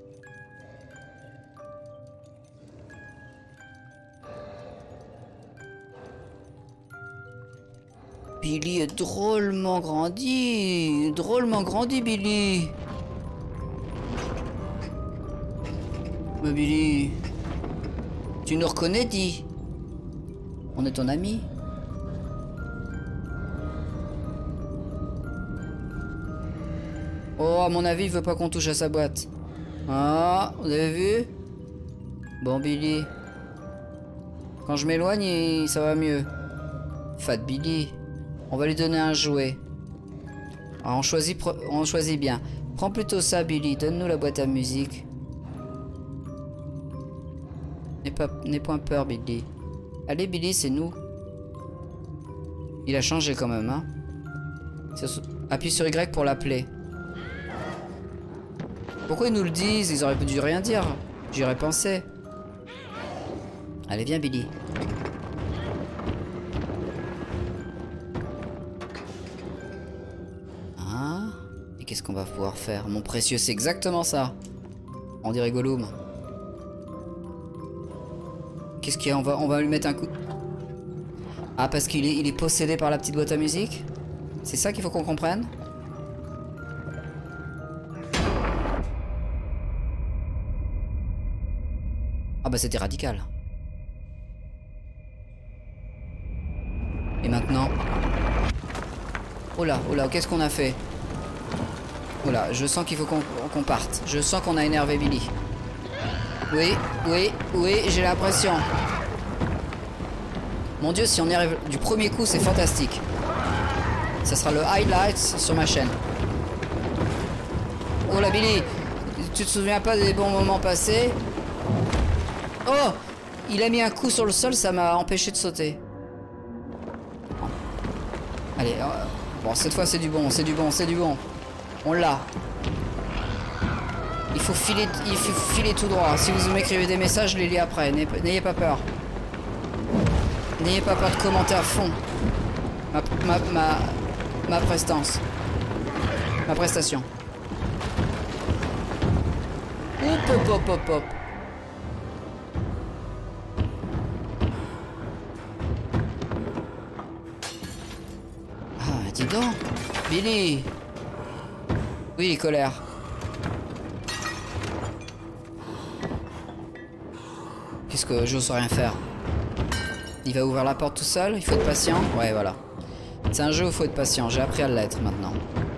Billy est drôlement grandi. Drôlement grandi Billy. Mais Billy, tu nous reconnais, dis. On est ton ami. Oh, à mon avis, il veut pas qu'on touche à sa boîte. Ah, vous avez vu? Bon, Billy. Quand je m'éloigne, ça va mieux. Fat Billy. On va lui donner un jouet. Alors, on choisit bien. Prends plutôt ça, Billy. Donne-nous la boîte à musique. N'aie point peur, Billy. Allez, Billy, c'est nous. Il a changé quand même, hein. Appuie sur Y pour l'appeler. Pourquoi ils nous le disent? Ils auraient dû rien dire. J'aurais pensé. Allez, viens, Billy. Ah. Et qu'est-ce qu'on va pouvoir faire? Mon précieux, c'est exactement ça. On dirait Gollum. Qu'est-ce qu'il y a? On va lui mettre un coup. Ah, parce qu'il est possédé par la petite boîte à musique? C'est ça qu'il faut qu'on comprenne? Ah bah c'était radical. Et maintenant? Oh là, qu'est-ce qu'on a fait? Oh là, je sens qu'il faut qu'on parte. Je sens qu'on a énervé Billy. Oui, j'ai l'impression. Mon Dieu, si on y arrive du premier coup, c'est fantastique. Ça sera le highlight sur ma chaîne. Oh là, Billy, tu te souviens pas des bons moments passés? Oh, il a mis un coup sur le sol, ça m'a empêché de sauter. Allez, bon, cette fois c'est du bon. On l'a. Il faut filer tout droit. Si vous m'écrivez des messages, je les lis après. N'ayez pas peur. N'ayez pas peur de commenter à fond. Ma prestance. Ma prestation. Hop. Ah, dis donc. Billy. Oui, colère. Qu'est-ce que j'ose rien faire? Il va ouvrir la porte tout seul, il faut être patient. Ouais, voilà. C'est un jeu où il faut être patient, j'ai appris à l'être maintenant.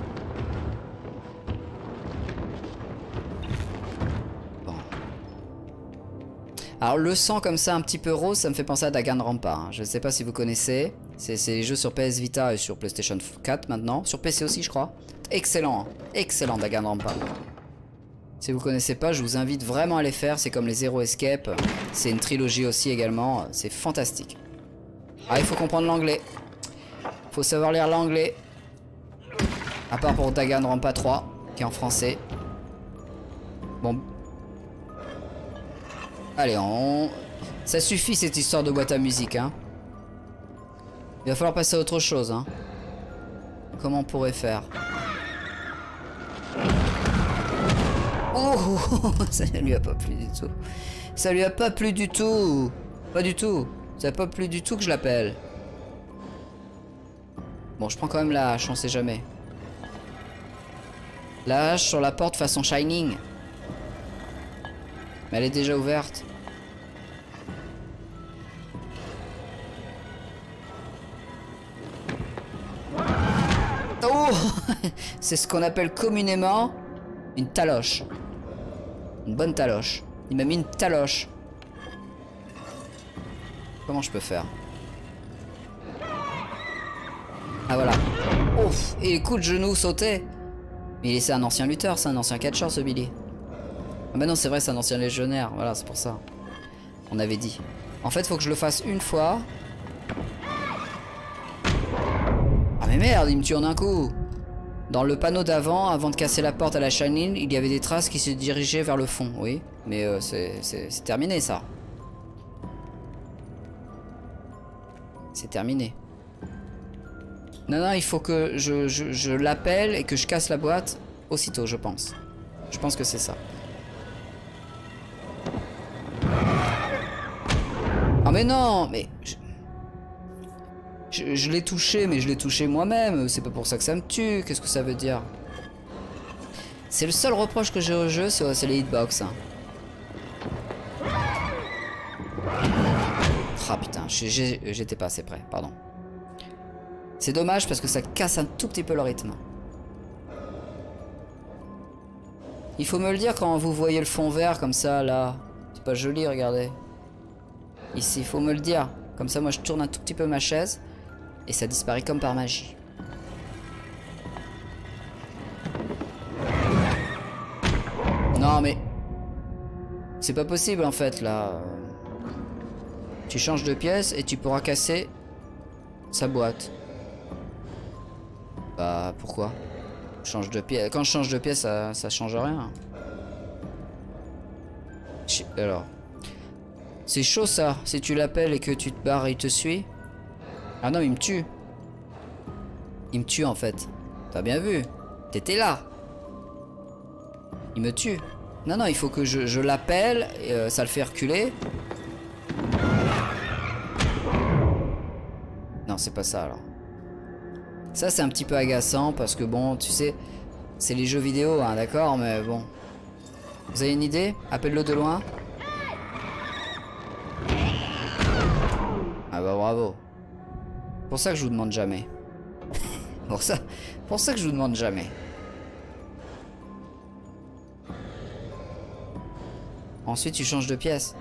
Bon. Alors le sang comme ça, un petit peu rose, ça me fait penser à Danganronpa. Hein. Je ne sais pas si vous connaissez. C'est les jeux sur PS Vita et sur PlayStation 4 maintenant. Sur PC aussi, je crois. Excellent, hein. Excellent Danganronpa. Si vous connaissez pas, je vous invite vraiment à les faire. C'est comme les Zero Escape. C'est une trilogie aussi également. C'est fantastique. Ah, il faut comprendre l'anglais. Faut savoir lire l'anglais. À part pour Danganronpa 3, qui est en français. Bon. Allez, ça suffit cette histoire de boîte à musique, hein. Il va falloir passer à autre chose, hein. Comment on pourrait faire? Oh, ça lui a pas plu du tout. Ça lui a pas plu du tout. Pas du tout. Ça a pas plu du tout que je l'appelle. Bon, je prends quand même la hache, on sait jamais. La hache sur la porte façon Shining. Mais elle est déjà ouverte. Oh. C'est ce qu'on appelle communément une taloche. Une bonne taloche. Il m'a mis une taloche. Comment je peux faire? Ah voilà. Ouf. Et les coups de genoux sautaient. Mais c'est un ancien lutteur, c'est un ancien catcheur ce Billy. Ah bah non, c'est vrai, c'est un ancien légionnaire. Voilà, c'est pour ça. On avait dit. En fait, faut que je le fasse une fois. Ah mais merde, il me tue en un coup. Dans le panneau d'avant, avant de casser la porte à la Shining, il y avait des traces qui se dirigeaient vers le fond. Oui, mais c'est terminé ça. C'est terminé. Non, non, il faut que je l'appelle et que je casse la boîte aussitôt, je pense. Je pense que c'est ça. Ah mais non, mais... Je l'ai touché, mais je l'ai touché moi-même. C'est pas pour ça que ça me tue. Qu'est-ce que ça veut dire? C'est le seul reproche que j'ai au jeu, c'est les hitbox. Hein. Ah putain, j'étais pas assez près, pardon. C'est dommage parce que ça casse un tout petit peu le rythme. Il faut me le dire quand vous voyez le fond vert comme ça, là. C'est pas joli, regardez. Ici, il faut me le dire. Comme ça, moi, je tourne un tout petit peu ma chaise. Et ça disparaît comme par magie. Non, mais... c'est pas possible, en fait, là. Tu changes de pièce et tu pourras casser sa boîte. Bah, pourquoi? Change de pièce. Quand je change de pièce, ça change rien. Alors... c'est chaud, ça. Si tu l'appelles et que tu te barres, il te suit. Ah non, il me tue. Il me tue en fait. T'as bien vu. T'étais là. Il me tue. Non, non, il faut que je l'appelle. Ça le fait reculer. Non, c'est pas ça alors. Ça, c'est un petit peu agaçant parce que bon, tu sais, c'est les jeux vidéo, hein, d'accord, mais bon. Vous avez une idée? Appelle-le de loin. Ah bah bravo. Pour ça que je vous demande jamais. pour ça que je vous demande jamais. Ensuite tu changes de pièce.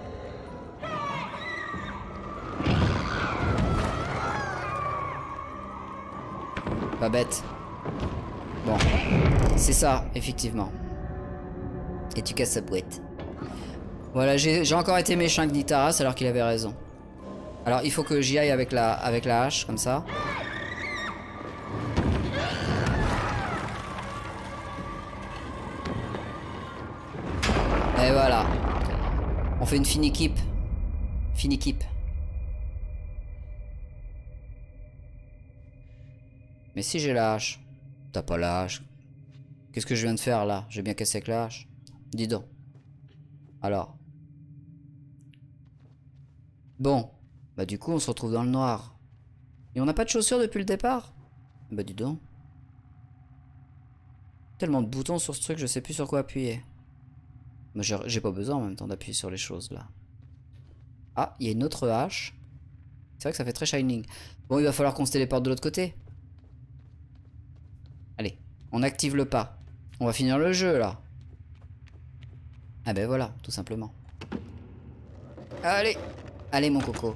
Pas bête. Bon. C'est ça, effectivement. Et tu casses sa boîte. Voilà, j'ai encore été méchant avec Nitaras alors qu'il avait raison. Alors il faut que j'y aille avec la hache, comme ça. Et voilà. On fait une fine équipe. Fine équipe. Mais si j'ai la hache. T'as pas la hache. Qu'est-ce que je viens de faire là? J'ai bien cassé avec la hache. Dis donc. Alors. Bon. Bah du coup on se retrouve dans le noir. Et on n'a pas de chaussures depuis le départ? Bah dis donc. Tellement de boutons sur ce truc, je sais plus sur quoi appuyer. Mais j'ai pas besoin en même temps d'appuyer sur les choses là. Ah, il y a une autre hache. C'est vrai que ça fait très Shining. Bon, il va falloir qu'on se téléporte de l'autre côté. Allez, on active le pas. On va finir le jeu là. Ah ben voilà, tout simplement. Allez, allez mon coco.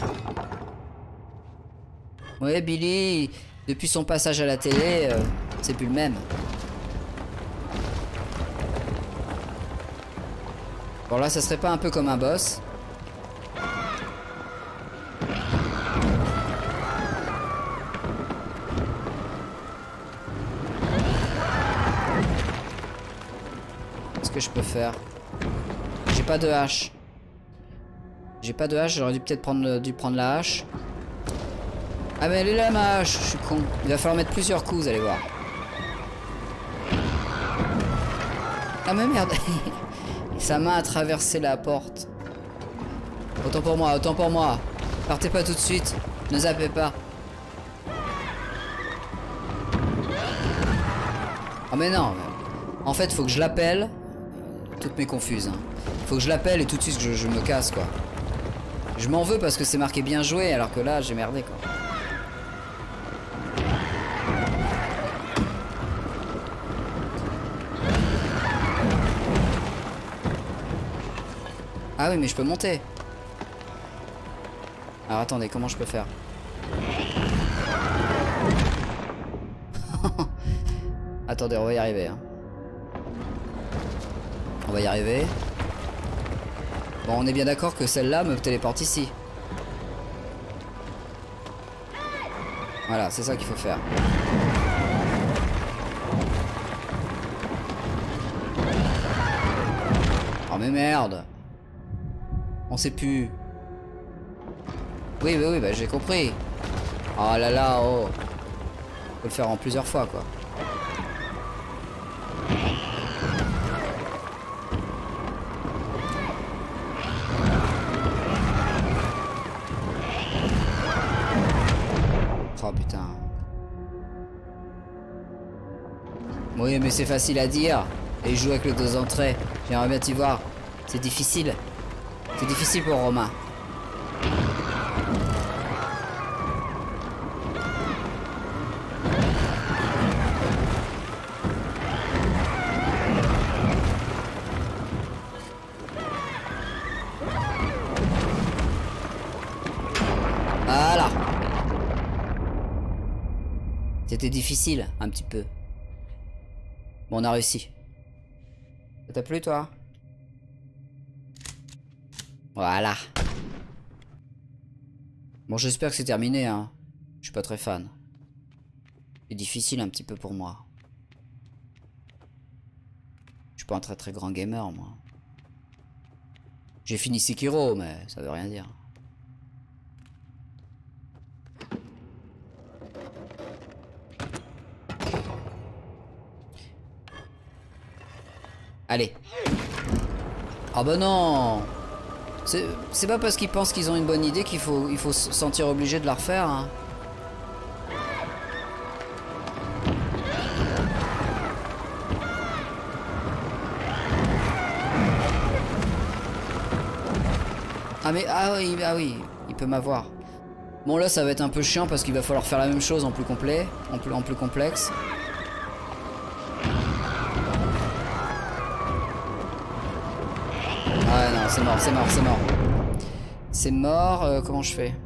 Ouais, Billy, depuis son passage à la télé, c'est plus le même. Bon là, ça serait pas un peu comme un boss? Qu'est-ce que je peux faire? J'ai pas de hache. J'ai pas de hache, j'aurais dû peut-être prendre la hache. Ah mais elle est là ma hache, je suis con. Il va falloir mettre plusieurs coups, vous allez voir. Ah mais merde. Sa main a traversé la porte. Autant pour moi, autant pour moi. Partez pas tout de suite, ne zappez pas. Ah mais non. En fait, faut que je l'appelle. Toutes mes confuses. Hein. Faut que je l'appelle et tout de suite je me casse quoi. Je m'en veux parce que c'est marqué bien joué alors que là j'ai merdé quoi. Ah oui mais je peux monter. Alors attendez, comment je peux faire? Attendez, on va y arriver hein. On va y arriver. Bon, on est bien d'accord que celle-là me téléporte ici. Voilà, c'est ça qu'il faut faire. Oh mais merde. On sait plus. Oui, bah j'ai compris. Oh là là, oh. Faut le faire en plusieurs fois, quoi. Oh putain. Oui, mais c'est facile à dire. Et je joue avec les deux entrées. J'aimerais bien t'y voir. C'est difficile. C'est difficile pour Romain. Voilà. C'était difficile, un petit peu. Bon, on a réussi. Ça t'a plu, toi? Voilà. Bon, j'espère que c'est terminé, hein. Je suis pas très fan. C'est difficile un petit peu pour moi. Je suis pas un très très grand gamer, moi. J'ai fini Sekiro, mais ça veut rien dire. Allez. Ah bah non. C'est pas parce qu'ils pensent qu'ils ont une bonne idée qu'il faut se sentir obligé de la refaire, hein. Ah oui, il peut m'avoir. Bon là ça va être un peu chiant parce qu'il va falloir faire la même chose en plus complet, en plus complexe. Ah non, c'est mort. C'est mort, comment je fais?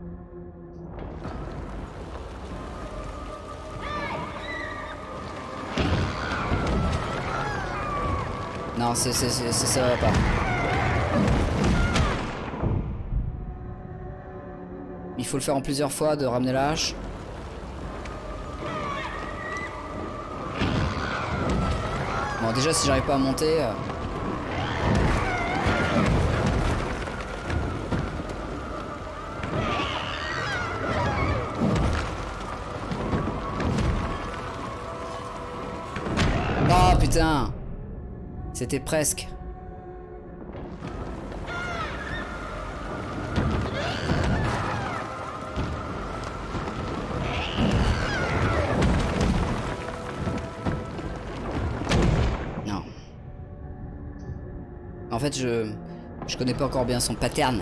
Non, ça va pas. Il faut le faire en plusieurs fois, de ramener la hache. Bon, déjà, si j'arrive pas à monter... Oh, putain! C'était presque. En fait, je connais pas encore bien son pattern.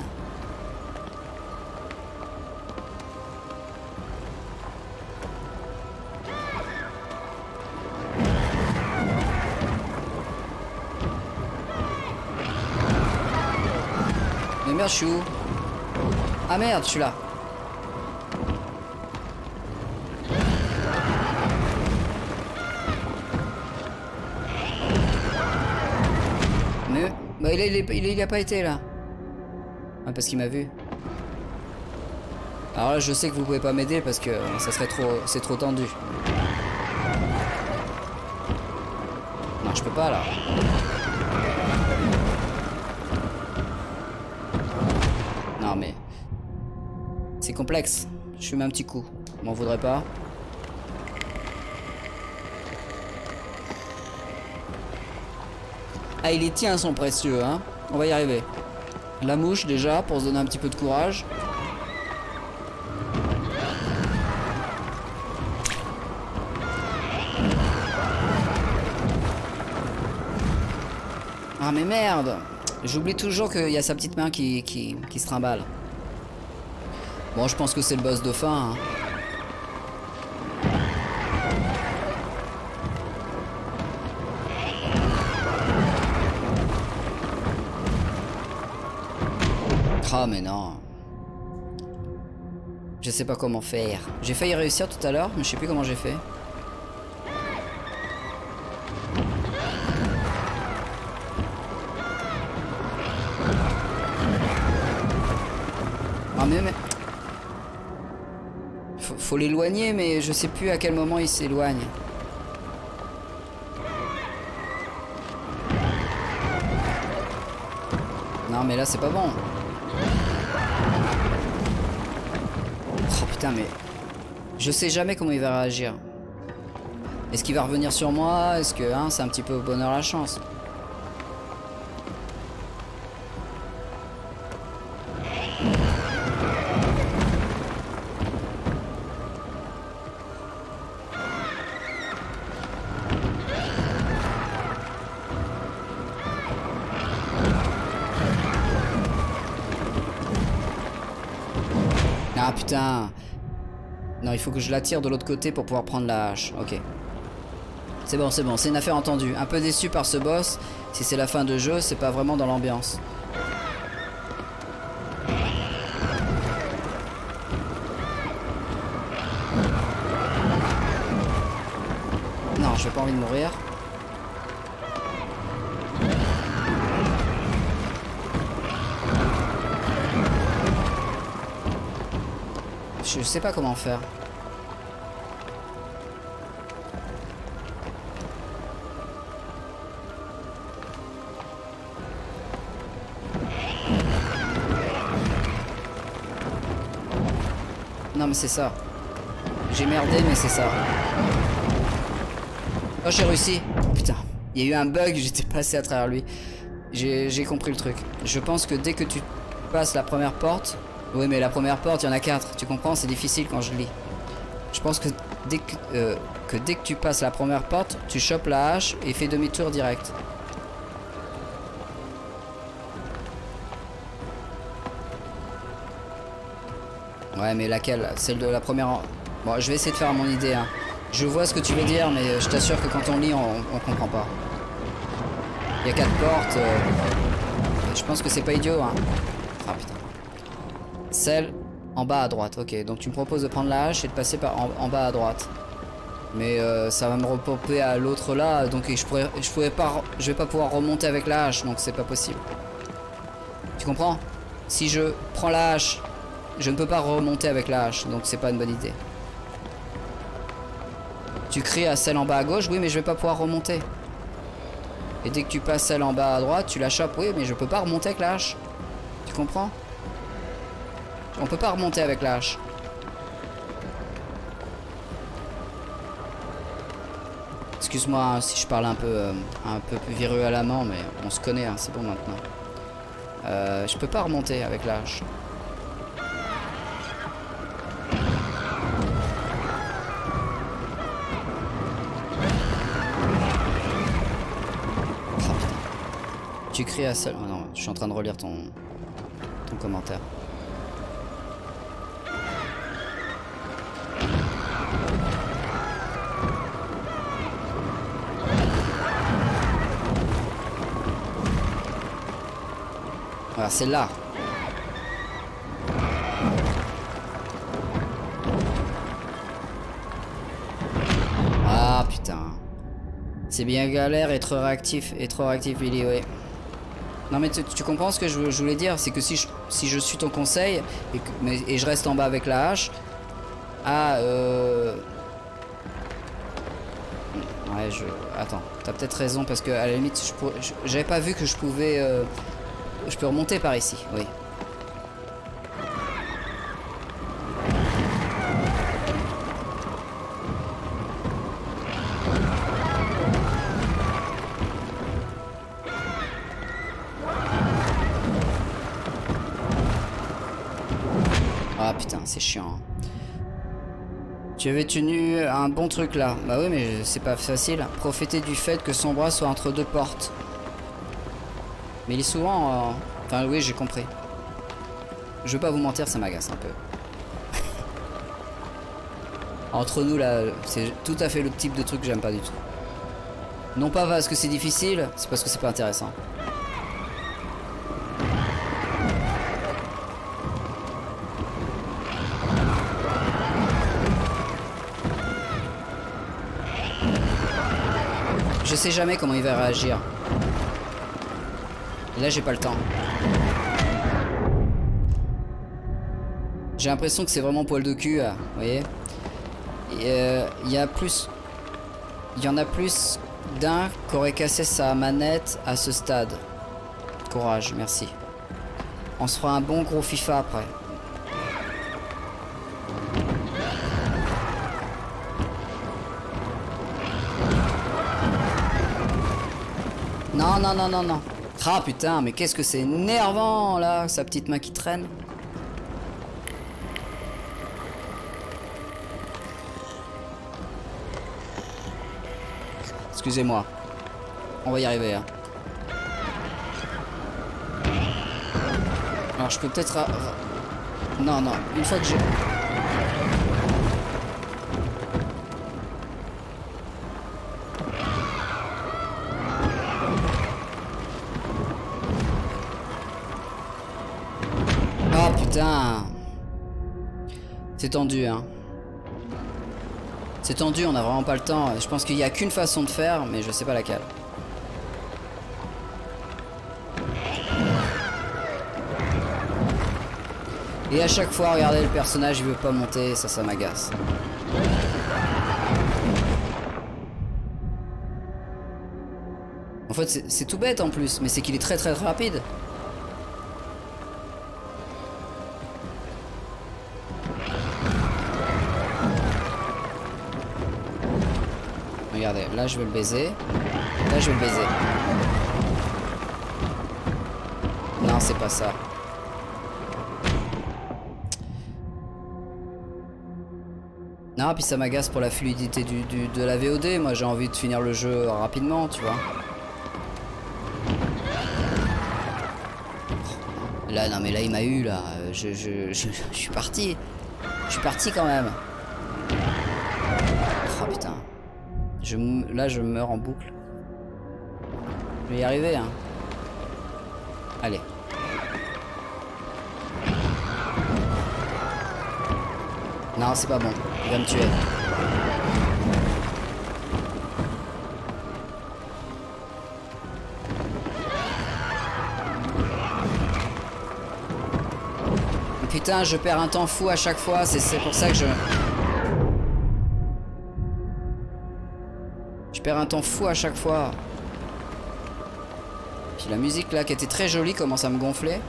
Mais merde, je suis où? Ah merde, je suis là. Mais... Bah il a pas été là. Ah, parce qu'il m'a vu. Alors là je sais que vous pouvez pas m'aider parce que ça serait trop... C'est trop tendu. Non je peux pas là. Non mais... C'est complexe. Je fume un petit coup. M'en voudrais pas. Ah, il les tient, sont précieux, hein. On va y arriver. La mouche, déjà, pour se donner un petit peu de courage. Ah, mais merde! J'oublie toujours qu'il y a sa petite main qui se trimballe. Bon, je pense que c'est le boss de fin, hein. Ah mais non. Je sais pas comment faire. J'ai failli réussir tout à l'heure, mais je sais plus comment j'ai fait. Ah mais... Faut l'éloigner, mais je sais plus à quel moment il s'éloigne. Non mais là c'est pas bon. Oh putain mais... Je sais jamais comment il va réagir. Est-ce qu'il va revenir sur moi? Est-ce que hein, c'est un petit peu au bonheur la chance? Ah putain. Non, il faut que je la tire de l'autre côté pour pouvoir prendre la hache. Ok. C'est bon, c'est une affaire entendue. Un peu déçu par ce boss. Si c'est la fin de jeu, c'est pas vraiment dans l'ambiance. Non, j'ai pas envie de mourir. Je sais pas comment faire. Non mais c'est ça. J'ai merdé mais c'est ça. Oh j'ai réussi. Putain, il y a eu un bug, j'étais passé à travers lui. J'ai compris le truc. Je pense que dès que tu passes la première porte... Oui mais la première porte, il y en a 4. Tu comprends, c'est difficile quand je lis. Je pense que dès que tu passes la première porte, tu chopes la hache et fais demi-tour direct. Ouais mais laquelle? Celle de la première... Bon je vais essayer de faire mon idée hein. Je vois ce que tu veux dire mais je t'assure que quand on lit on comprend pas. Il y a 4 portes. Je pense que c'est pas idiot hein. Ah putain. Celle en bas à droite, ok. Donc tu me proposes de prendre la hache et de passer par en bas à droite. Mais ça va me repopper à l'autre là, donc je vais pas pouvoir remonter avec la hache, donc c'est pas possible. Tu comprends? Si je prends la hache, je ne peux pas remonter avec la hache, donc c'est pas une bonne idée. Tu cries à celle en bas à gauche, oui mais je vais pas pouvoir remonter. Et dès que tu passes celle en bas à droite, tu la chopes, oui mais je peux pas remonter avec la hache. Tu comprends? On peut pas remonter avec la hache. Excuse-moi hein, si je parle un peu plus virulemment, mais on se connaît, hein, c'est bon maintenant. Je peux pas remonter avec la hache. Oh, putain. Tu cries à seul. Oh, non, je suis en train de relire ton commentaire. Voilà, c'est là. Ah putain. C'est bien galère et trop réactif Billy, ouais. Non mais tu comprends ce que je voulais dire, c'est que si je suis ton conseil et je reste en bas avec la hache, ouais attends, t'as peut-être raison parce que à la limite j'avais pas vu que je pouvais je peux remonter par ici, oui. Ah putain, c'est chiant. Tu avais tenu un bon truc là. Bah oui, mais c'est pas facile. Profiter du fait que son bras soit entre 2 portes. Mais il est souvent... Enfin oui, j'ai compris. Je veux pas vous mentir, ça m'agace un peu. Entre nous là, c'est tout à fait le type de truc que j'aime pas du tout. Non pas parce que c'est difficile, c'est parce que c'est pas intéressant. Je sais jamais comment il va réagir. Et là j'ai pas le temps. J'ai l'impression que c'est vraiment poil de cul, vous voyez. Il y en a plus d'un qui aurait cassé sa manette à ce stade. Courage, merci. On se fera un bon gros FIFA après. Non, non, non, non, non. Ah putain, mais qu'est-ce que c'est énervant là, sa petite main qui traîne. Excusez-moi. On va y arriver. Hein. Alors je peux peut-être... Non, non. Une fois que j'ai... Oh putain. C'est tendu, hein. C'est tendu, on a vraiment pas le temps. Je pense qu'il n'y a qu'une façon de faire, mais je sais pas laquelle. Et à chaque fois, regardez, le personnage il veut pas monter, ça m'agace. En fait, c'est tout bête en plus, mais c'est qu'il est très très rapide. Regardez, là je vais le baiser. Là je vais le baiser. Non, c'est pas ça. Non, puis ça m'agace pour la fluidité de la VOD. Moi j'ai envie de finir le jeu rapidement, tu vois. Là, non mais là il m'a eu là. Je suis parti. Je suis parti quand même. Oh putain. Là je meurs en boucle. Je vais y arriver hein. Allez. Non, c'est pas bon. Il va me tuer. Putain, je perds un temps fou à chaque fois. C'est pour ça que je perds un temps fou à chaque fois. Puis la musique là qui était très jolie commence à me gonfler.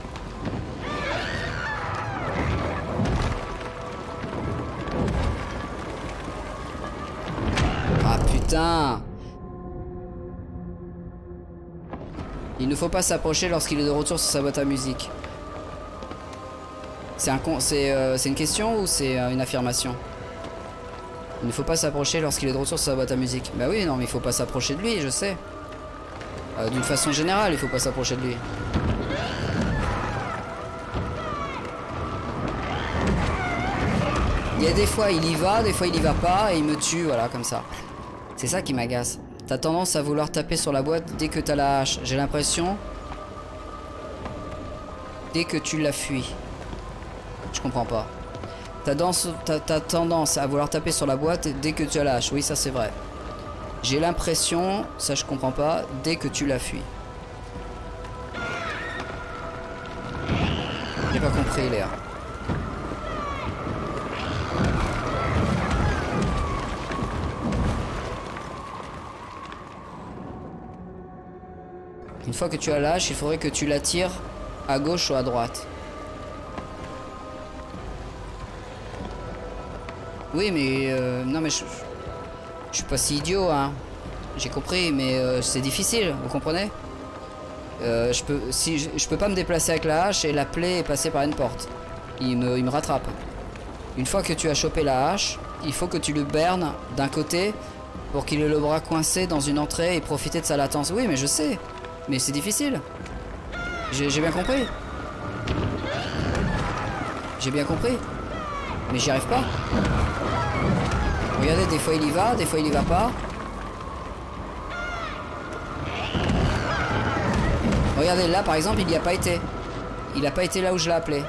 Putain. Il ne faut pas s'approcher lorsqu'il est de retour sur sa boîte à musique. C'est une question ou c'est une affirmation? Il ne faut pas s'approcher lorsqu'il est de retour sur sa boîte à musique. Bah oui, non, mais il faut pas s'approcher de lui, je sais. D'une façon générale, il faut pas s'approcher de lui. Il y a des fois il y va, des fois il y va pas et il me tue, voilà, comme ça. C'est ça qui m'agace. T'as tendance à vouloir taper sur la boîte dès que t'as la hache. J'ai l'impression... Dès que tu la fuis. Je comprends pas. T'as tendance à vouloir taper sur la boîte dès que tu as la hache. Oui, ça c'est vrai. J'ai l'impression, ça je comprends pas, dès que tu la fuis. J'ai pas compris, Léa. Une fois que tu as l'âge, il faudrait que tu la tires à gauche ou à droite. Oui, mais non, mais je suis pas si idiot, hein. J'ai compris, mais c'est difficile, vous comprenez? Je peux pas me déplacer avec la hache et la plaie est passée par une porte. Il me rattrape. Une fois que tu as chopé la hache, il faut que tu le bernes d'un côté pour qu'il ait le bras coincé dans une entrée et profiter de sa latence. Oui, mais je sais. Mais c'est difficile. J'ai bien compris. J'ai bien compris. Mais j'y arrive pas. Regardez, des fois il y va, des fois il y va pas. Regardez, là par exemple, il n'y a pas été. Il n'a pas été là où je l'ai appelé.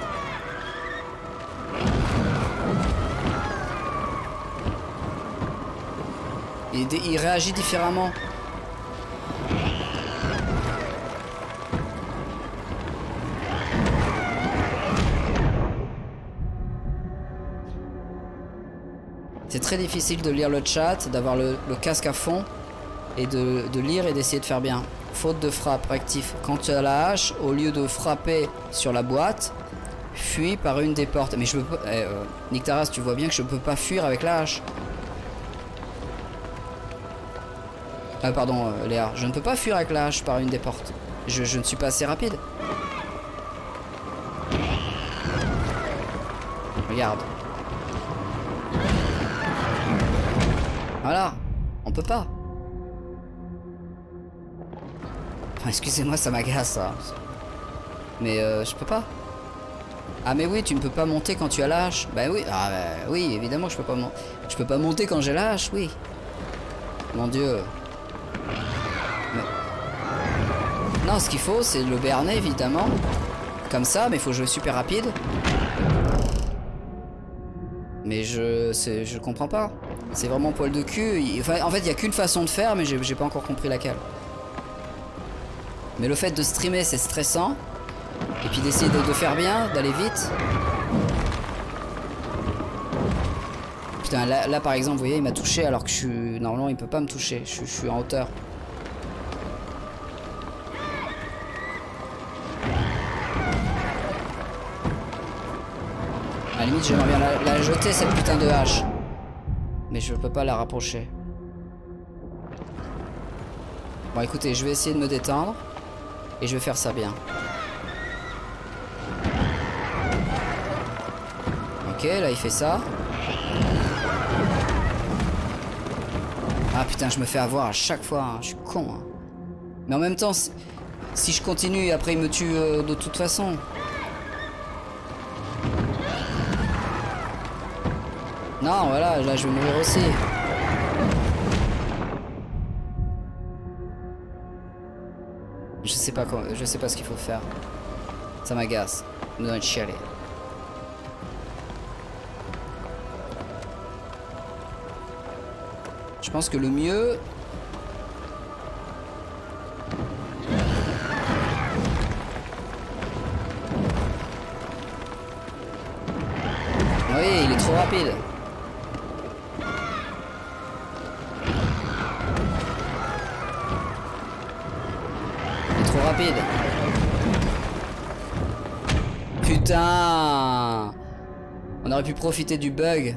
Il réagit différemment. C'est très difficile de lire le chat, d'avoir le casque à fond et de lire et d'essayer de faire bien. faute de frappe, rectif. Quand tu as la hache, au lieu de frapper sur la boîte, fuis par une des portes. Mais je peux pas... Nick Taras, tu vois bien que je peux pas fuir avec la hache. Ah pardon, Léa. Je ne peux pas fuir avec la hache par une des portes. Je ne suis pas assez rapide. Regarde. Voilà. On peut pas. Enfin, excusez-moi, ça m'agace, ça. Mais je peux pas. Ah mais oui, tu ne peux pas monter quand tu as la hache. Bah oui, ah, bah, oui, évidemment que je peux pas monter. Je peux pas monter quand j'ai la hache, oui. Mon Dieu. Mais... Non, ce qu'il faut, c'est le berner, évidemment. Comme ça, mais il faut jouer super rapide. Mais je comprends pas. C'est vraiment poil de cul. Enfin, en fait, il n'y a qu'une façon de faire, mais j'ai pas encore compris laquelle. Mais le fait de streamer, c'est stressant. Et puis d'essayer de faire bien, d'aller vite. Putain, là par exemple, vous voyez, il m'a touché alors que je suis... Normalement, il peut pas me toucher. Je suis en hauteur. À la limite, j'aimerais bien la jeter, cette putain de hache. Mais je peux pas la rapprocher. Bon, écoutez, je vais essayer de me détendre. Et je vais faire ça bien. Ok, là il fait ça. Ah putain, je me fais avoir à chaque fois, hein. Je suis con. Hein. Mais en même temps, si je continue, après il me tue de toute façon. Non, voilà, là je vais mourir aussi. Je sais pas ce qu'il faut faire. Ça m'agace. Me donne chialer. Je pense que le mieux... Oui, il est trop rapide. Il est trop rapide. Putain! On aurait pu profiter du bug.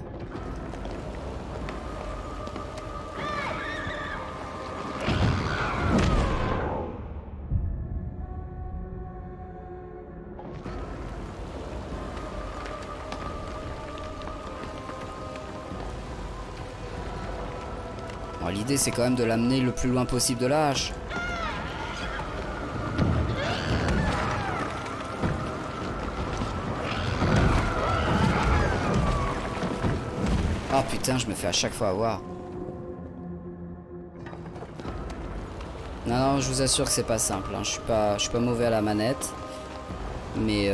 Bon, l'idée c'est quand même de l'amener le plus loin possible de la hache. Oh putain, je me fais à chaque fois avoir. Non, non, je vous assure que c'est pas simple. Hein. Je suis pas mauvais à la manette. Mais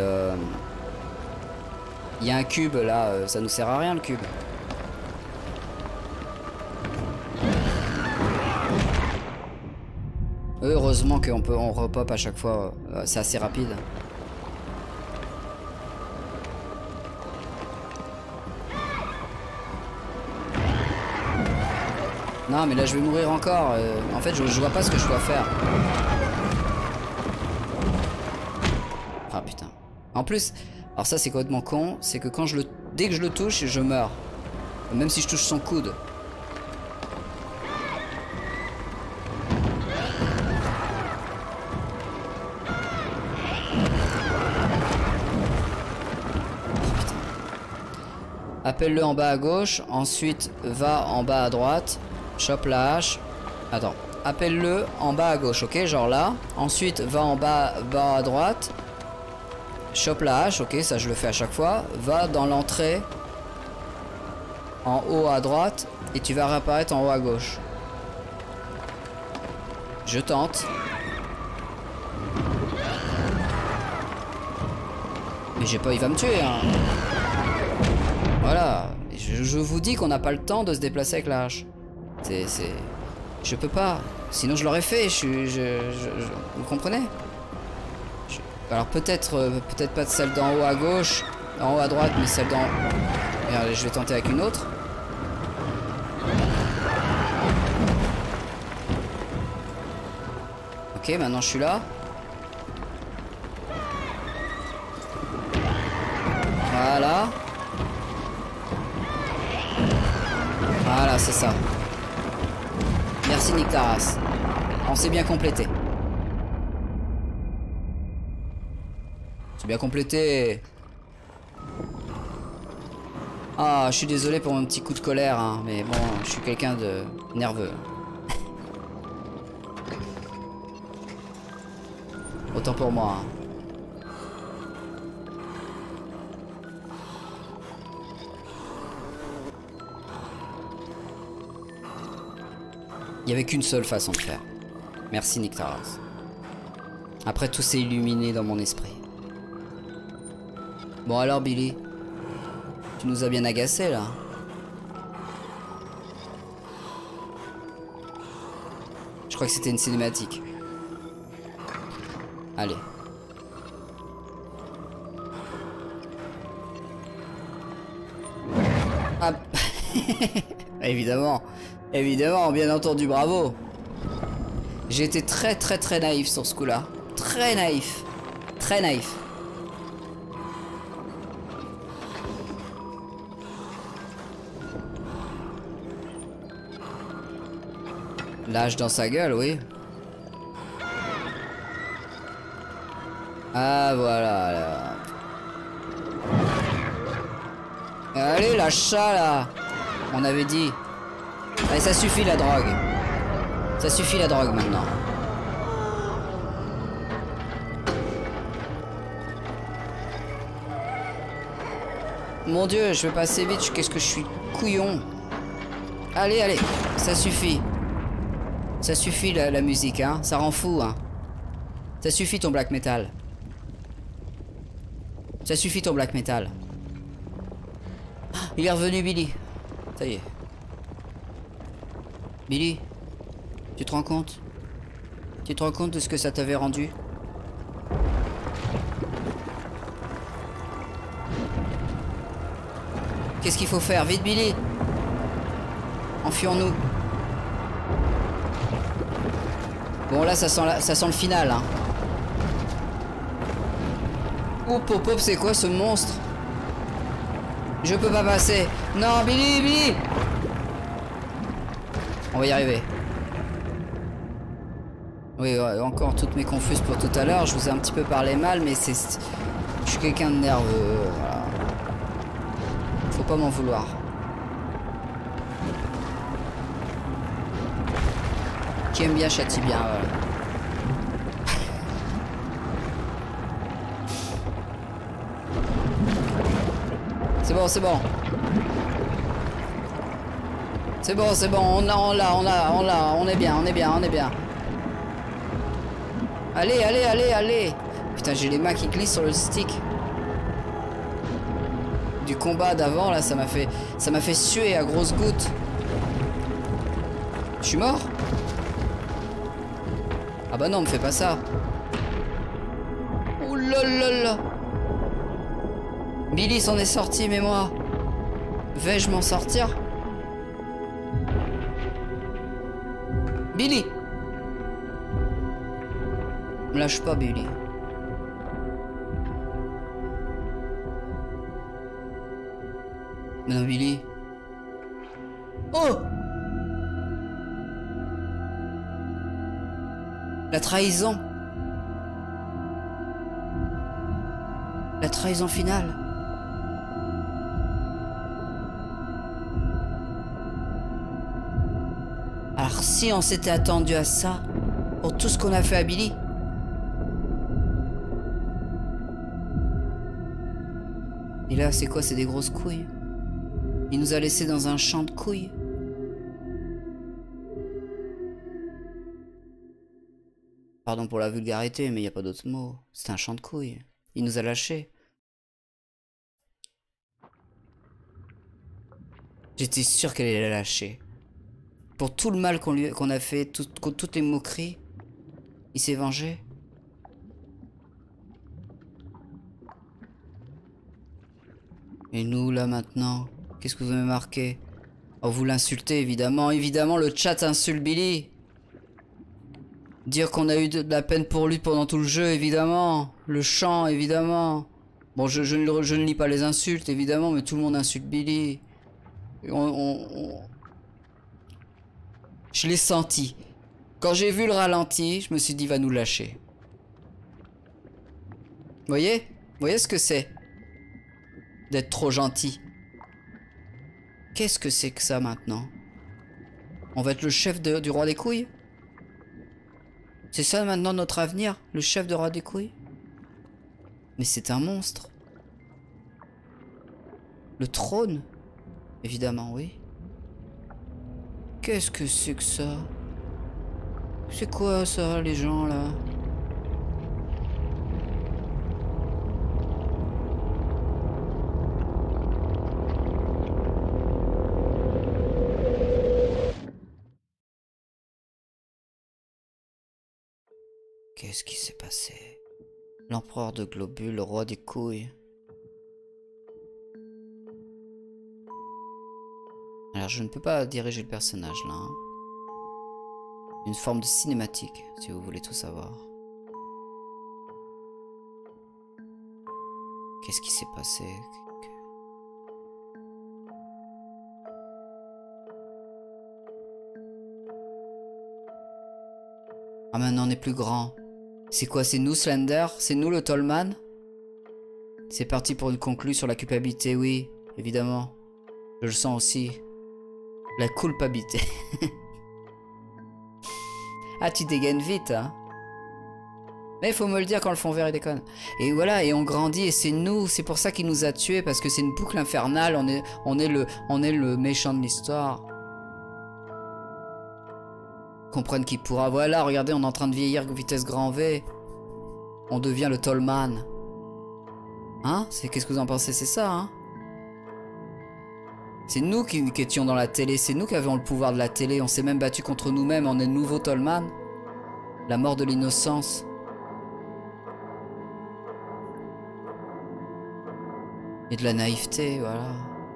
il y a un cube là, ça nous sert à rien le cube. Heureusement on repop à chaque fois, c'est assez rapide. Non mais là je vais mourir encore, en fait je vois pas ce que je dois faire. Ah putain. En plus, alors ça c'est complètement con, c'est que quand dès que je le touche, je meurs. Même si je touche son coude. Appelle-le en bas à gauche, ensuite va en bas à droite, chope la hache. Attends, appelle-le en bas à gauche, ok, genre là. Ensuite va en bas à droite, chope la hache, ok, ça je le fais à chaque fois. Va dans l'entrée en haut à droite et tu vas réapparaître en haut à gauche. Je tente. Mais j'ai pas, il va me tuer, hein. Voilà, je vous dis qu'on n'a pas le temps de se déplacer avec la hache. Je peux pas. Sinon je l'aurais fait. Vous comprenez? Alors peut-être pas de celle d'en haut à gauche, en haut à droite, mais celle d'en... Regardez, je vais tenter avec une autre. Ok, maintenant je suis là. Voilà. Voilà, c'est ça. Merci Nick Taras. On s'est bien complété. C'est bien complété. Ah, je suis désolé pour mon petit coup de colère, hein, mais bon, je suis quelqu'un de nerveux. Autant pour moi. Hein. Il n'y avait qu'une seule façon de faire. Merci Nick Taras. Après, tout s'est illuminé dans mon esprit. Bon alors Billy, tu nous as bien agacés là. Je crois que c'était une cinématique. Allez. Ah. Évidemment. Évidemment, bien entendu, bravo. J'ai été très naïf sur ce coup-là. Très naïf. Très naïf. Lâche dans sa gueule, oui. Ah, voilà. Là. Allez, lâche ça, là. On avait dit. Allez, ça suffit, la drogue. Ça suffit, la drogue, maintenant. Mon Dieu, je vais passer vite. Qu'est-ce que je suis couillon. Allez, allez. Ça suffit. Ça suffit la musique, hein. Ça rend fou, hein. Ça suffit ton black metal. Ça suffit ton black metal. Il est revenu, Billy. Ça y est. Billy, tu te rends compte? Tu te rends compte de ce que ça t'avait rendu? Qu'est-ce qu'il faut faire? Vite, Billy! Enfuyons-nous. Bon, là, ça sent le final, hein. Oh, pop-pop, c'est quoi ce monstre? Je peux pas passer. Non, Billy, Billy! On va y arriver. Oui, encore toutes mes confuses pour tout à l'heure. Je vous ai un petit peu parlé mal, mais c'est... Je suis quelqu'un de nerveux. Voilà. Faut pas m'en vouloir. Qui aime bien châtie bien, voilà. C'est bon, c'est bon. C'est bon, c'est bon. On est bien, on est bien, on est bien. Allez, allez, allez, allez. Putain, j'ai les mains qui glissent sur le stick. Du combat d'avant, là, ça m'a fait suer à grosses gouttes. Je suis mort? Ah bah non, me fais pas ça. Ouh là là là. Billy s'en est sorti, mais moi, vais-je m'en sortir? Billy! Me lâche pas, Billy. Mais non, Billy. Oh! La trahison. La trahison finale. Alors si on s'était attendu à ça, pour tout ce qu'on a fait à Billy. Et là, c'est quoi? C'est des grosses couilles. Il nous a laissés dans un champ de couilles. Pardon pour la vulgarité, mais il n'y a pas d'autre mot. C'est un champ de couilles. Il nous a lâchés. J'étais sûr qu'elle allait la lâcher. Pour tout le mal qu'on a fait, toutes les moqueries, il s'est vengé. Et nous, là, maintenant, qu'est-ce que vous avez marqué? Oh, vous l'insultez, évidemment. Évidemment, le chat insulte Billy. Dire qu'on a eu de la peine pour lui pendant tout le jeu, évidemment. Le chant, évidemment. Bon, je ne lis pas les insultes, évidemment, mais tout le monde insulte Billy. Je l'ai senti. Quand j'ai vu le ralenti, je me suis dit, il va nous lâcher. Vous voyez ce que c'est d'être trop gentil? Qu'est-ce que c'est que ça maintenant? On va être le chef du roi des couilles? C'est ça maintenant notre avenir? Le chef de roi des couilles? Mais c'est un monstre. Le trône? Évidemment, oui. Qu'est-ce que c'est que ça? C'est quoi ça, les gens là? Qu'est-ce qui s'est passé? L'empereur de Globule, le roi des couilles. Alors je ne peux pas diriger le personnage là. Hein. Une forme de cinématique, si vous voulez tout savoir. Qu'est-ce qui s'est passé? Ah maintenant on est plus grand. C'est quoi? C'est nous Slender? C'est nous le Tollman? C'est parti pour une conclue sur la culpabilité, oui, évidemment. Je le sens aussi. La culpabilité. Ah, tu dégaines vite, hein? Mais il faut me le dire quand le fond vert il déconne. Et voilà, et on grandit, et c'est nous, c'est pour ça qu'il nous a tués, parce que c'est une boucle infernale, on est le méchant de l'histoire. Comprenne qui pourra. Voilà, regardez, on est en train de vieillir vitesse grand V. On devient le Tollman. Hein? Qu'est-ce que vous en pensez? C'est ça, hein? C'est nous qui étions dans la télé, c'est nous qui avions le pouvoir de la télé. On s'est même battu contre nous-mêmes, on est le nouveau Tollman. La mort de l'innocence. Et de la naïveté, voilà.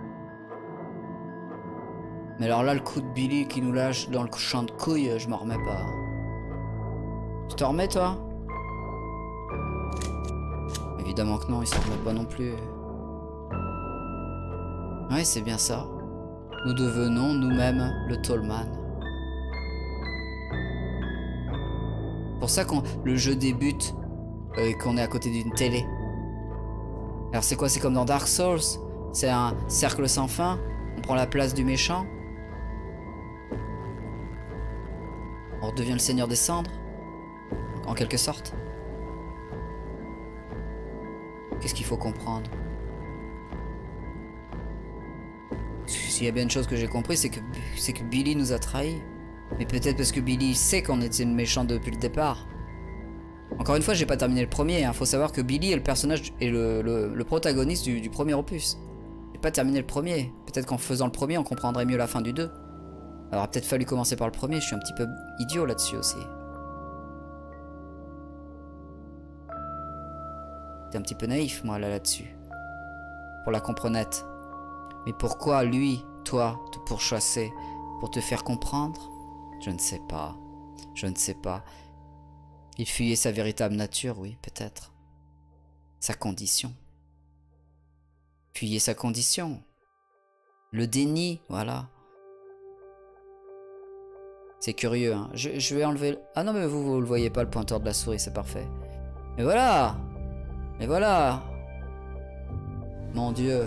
Mais alors là, le coup de Billy qui nous lâche dans le champ de couilles, je m'en remets pas. Tu t'en remets, toi? Évidemment que non, il s'en remet pas non plus. Ouais, c'est bien ça. Nous devenons nous-mêmes le Tollman. Pour ça que le jeu débute et qu'on est à côté d'une télé. Alors c'est quoi? C'est comme dans Dark Souls. C'est un cercle sans fin. On prend la place du méchant. On redevient le seigneur des cendres. En quelque sorte. Qu'est-ce qu'il faut comprendre? S'il y a bien une chose que j'ai compris, c'est que Billy nous a trahis. Mais peut-être parce que Billy sait qu'on était méchant depuis le départ. Encore une fois, j'ai pas terminé le premier. Hein. Faut savoir que Billy est le personnage et le protagoniste du premier opus. J'ai pas terminé le premier. Peut-être qu'en faisant le premier, on comprendrait mieux la fin du 2. Alors, peut-être fallu commencer par le premier. Je suis un petit peu idiot là-dessus aussi. J'étais un petit peu naïf, moi, là-dessus. Pour la comprenette. Mais pourquoi lui, toi, te pourchasser? Pour te faire comprendre? Je ne sais pas. Je ne sais pas. Il fuyait sa véritable nature, oui, peut-être. Sa condition. Fuyait sa condition. Le déni, voilà. C'est curieux, hein. Je vais enlever... Ah non, mais vous le voyez pas, le pointeur de la souris, c'est parfait. Et voilà! Et voilà! Mon Dieu.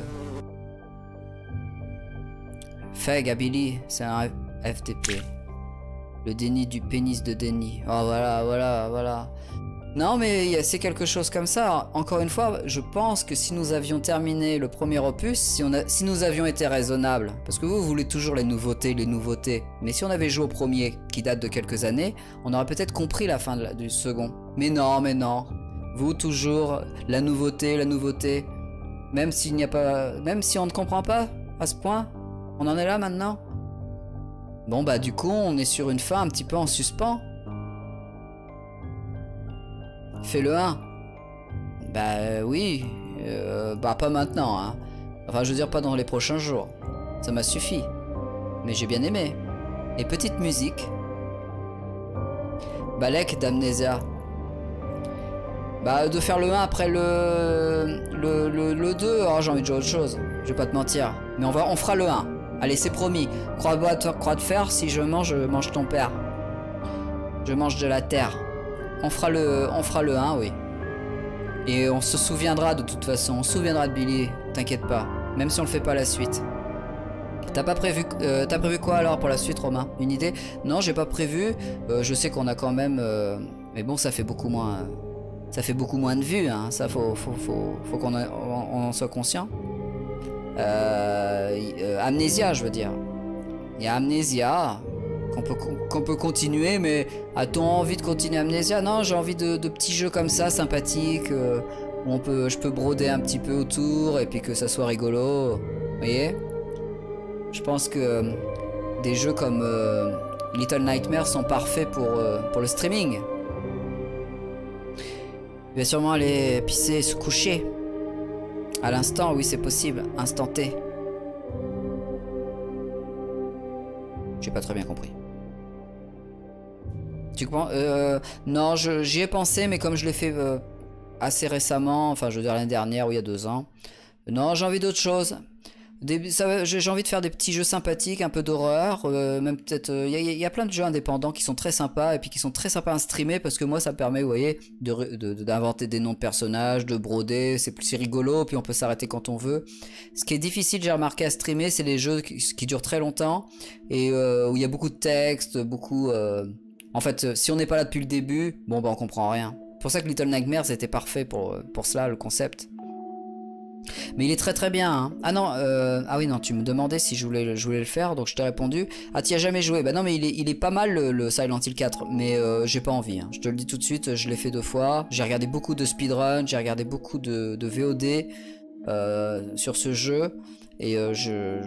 Feg à Billy, c'est un FTP. Le déni du pénis de déni. Oh voilà, voilà, voilà. Non mais c'est quelque chose comme ça. Encore une fois, je pense que si nous avions terminé le premier opus, si nous avions été raisonnables, parce que vous voulez toujours les nouveautés. Mais si on avait joué au premier, qui date de quelques années, on aurait peut-être compris la fin du second. Mais non, mais non. Vous toujours, la nouveauté. Même s'il n'y a pas... Même si on ne comprend pas, à ce point, on en est là maintenant. Bon bah du coup on est sur une fin un petit peu en suspens. Fais le 1. Bah oui. Bah pas maintenant hein. Enfin je veux dire pas dans les prochains jours. Ça m'a suffi. Mais j'ai bien aimé. Et petite musique. Balek d'Amnesia. Bah de faire le 1 après le 2, oh, j'ai envie de jouer à autre chose. Je vais pas te mentir. Mais on fera le 1. Allez, c'est promis. Croix de fer, si je mange ton père. Je mange de la terre. On fera le 1, oui. Et on se souviendra de toute façon. On se souviendra de Billy, t'inquiète pas. Même si on le fait pas la suite. T'as prévu quoi alors pour la suite, Romain? Une idée? Non, j'ai pas prévu. Je sais qu'on a quand même... mais bon, ça fait beaucoup moins... Ça fait beaucoup moins de vues, hein. Ça, faut qu'on en soit conscient. Amnesia, je veux dire. Il y a Amnesia qu'on peut continuer, mais a-t-on envie de continuer Amnesia? Non, j'ai envie de petits jeux comme ça, sympathiques, où je peux broder un petit peu autour et puis que ça soit rigolo. Vous voyez? Je pense que des jeux comme Little Nightmares sont parfaits pour le streaming. Il va sûrement aller pisser et se coucher. À l'instant, oui, c'est possible. Instant T. J'ai pas très bien compris. Tu comprends? Non, j'y ai pensé, mais comme je l'ai fait assez récemment, enfin, je veux dire l'année dernière ou il y a 2 ans. Non, j'ai envie d'autre chose. J'ai envie de faire des petits jeux sympathiques, un peu d'horreur, même peut-être... Il y a plein de jeux indépendants qui sont très sympas et puis qui sont très sympas à streamer parce que moi ça me permet, vous voyez, d'inventer des noms de personnages, de broder, c'est rigolo, puis on peut s'arrêter quand on veut. Ce qui est difficile, j'ai remarqué, à streamer, c'est les jeux qui durent très longtemps et où il y a beaucoup de texte, beaucoup... En fait, si on n'est pas là depuis le début, bon bah on comprend rien. C'est pour ça que Little Nightmares était parfait pour cela, le concept. Mais il est très très bien, hein. Ah non, ah oui non, tu me demandais si je voulais le faire, donc je t'ai répondu. Ah, t'y as jamais joué? Bah non, mais il est pas mal le Silent Hill 4, mais j'ai pas envie, hein. Je te le dis tout de suite, je l'ai fait 2 fois. J'ai regardé beaucoup de speedrun, j'ai regardé beaucoup de VOD sur ce jeu, et je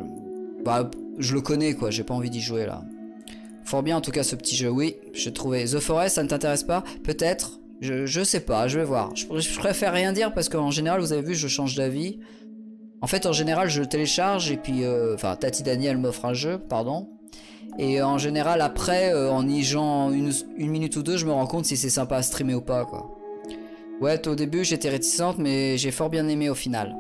le connais quoi, j'ai pas envie d'y jouer là. Fort bien en tout cas ce petit jeu, oui, j'ai trouvé. The Forest, ça ne t'intéresse pas? Peut-être. Je sais pas, je vais voir. Je préfère rien dire parce qu'en général, vous avez vu, je change d'avis. En fait, en général, je le télécharge et puis... Enfin, Tati Daniel m'offre un jeu, pardon. Et en général, après, en y jouant une minute ou deux, je me rends compte si c'est sympa à streamer ou pas, quoi. Ouais, au début, j'étais réticente, mais j'ai fort bien aimé au final.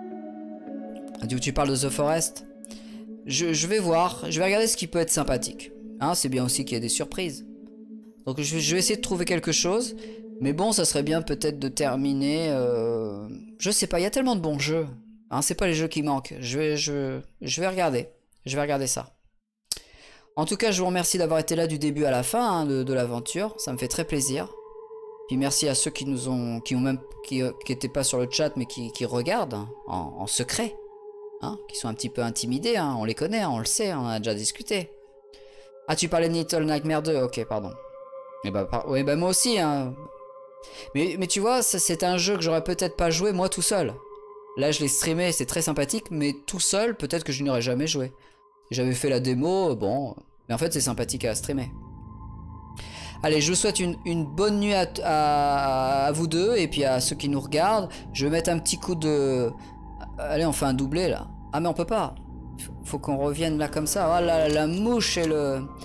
Tu parles de The Forest? Je vais voir, je vais regarder ce qui peut être sympathique. Hein, c'est bien aussi qu'il y ait des surprises. Donc je vais essayer de trouver quelque chose. Mais bon, ça serait bien peut-être de terminer... Je sais pas, il y a tellement de bons jeux. Hein, c'est pas les jeux qui manquent. Je vais regarder. Je vais regarder ça. En tout cas, je vous remercie d'avoir été là du début à la fin, hein, de l'aventure. Ça me fait très plaisir. Puis merci à ceux qui étaient pas sur le chat, mais qui regardent hein, en secret. Hein, qui sont un petit peu intimidés. Hein, on les connaît, hein, on le sait, on en a déjà discuté. Ah, tu parlais de Little Nightmare 2, ok, pardon. Et bah, ouais, bah moi aussi, hein. Mais tu vois, c'est un jeu que j'aurais peut-être pas joué moi tout seul. Là, je l'ai streamé, c'est très sympathique, mais tout seul, peut-être que je n'y aurais jamais joué. J'avais fait la démo, bon, mais en fait, c'est sympathique à streamer. Allez, je vous souhaite une bonne nuit à vous deux, et puis à ceux qui nous regardent. Je vais mettre un petit coup de... Allez, on fait un doublé, là. Ah, mais on peut pas. Faut qu'on revienne là comme ça. Oh là, la mouche et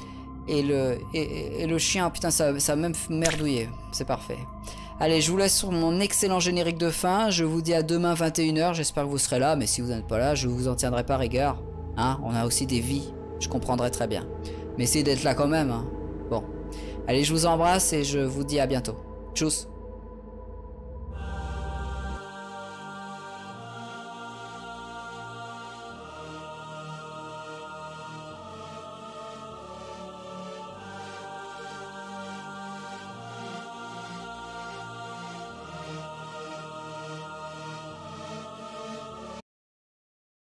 le chien, putain, ça a même merdouillé. C'est parfait. Allez, je vous laisse sur mon excellent générique de fin. Je vous dis à demain 21 h. J'espère que vous serez là. Mais si vous n'êtes pas là, je vous en tiendrai pas rigueur. Hein, on a aussi des vies. Je comprendrai très bien. Mais essayez d'être là quand même. Hein. Bon. Allez, je vous embrasse et je vous dis à bientôt. Tchuss.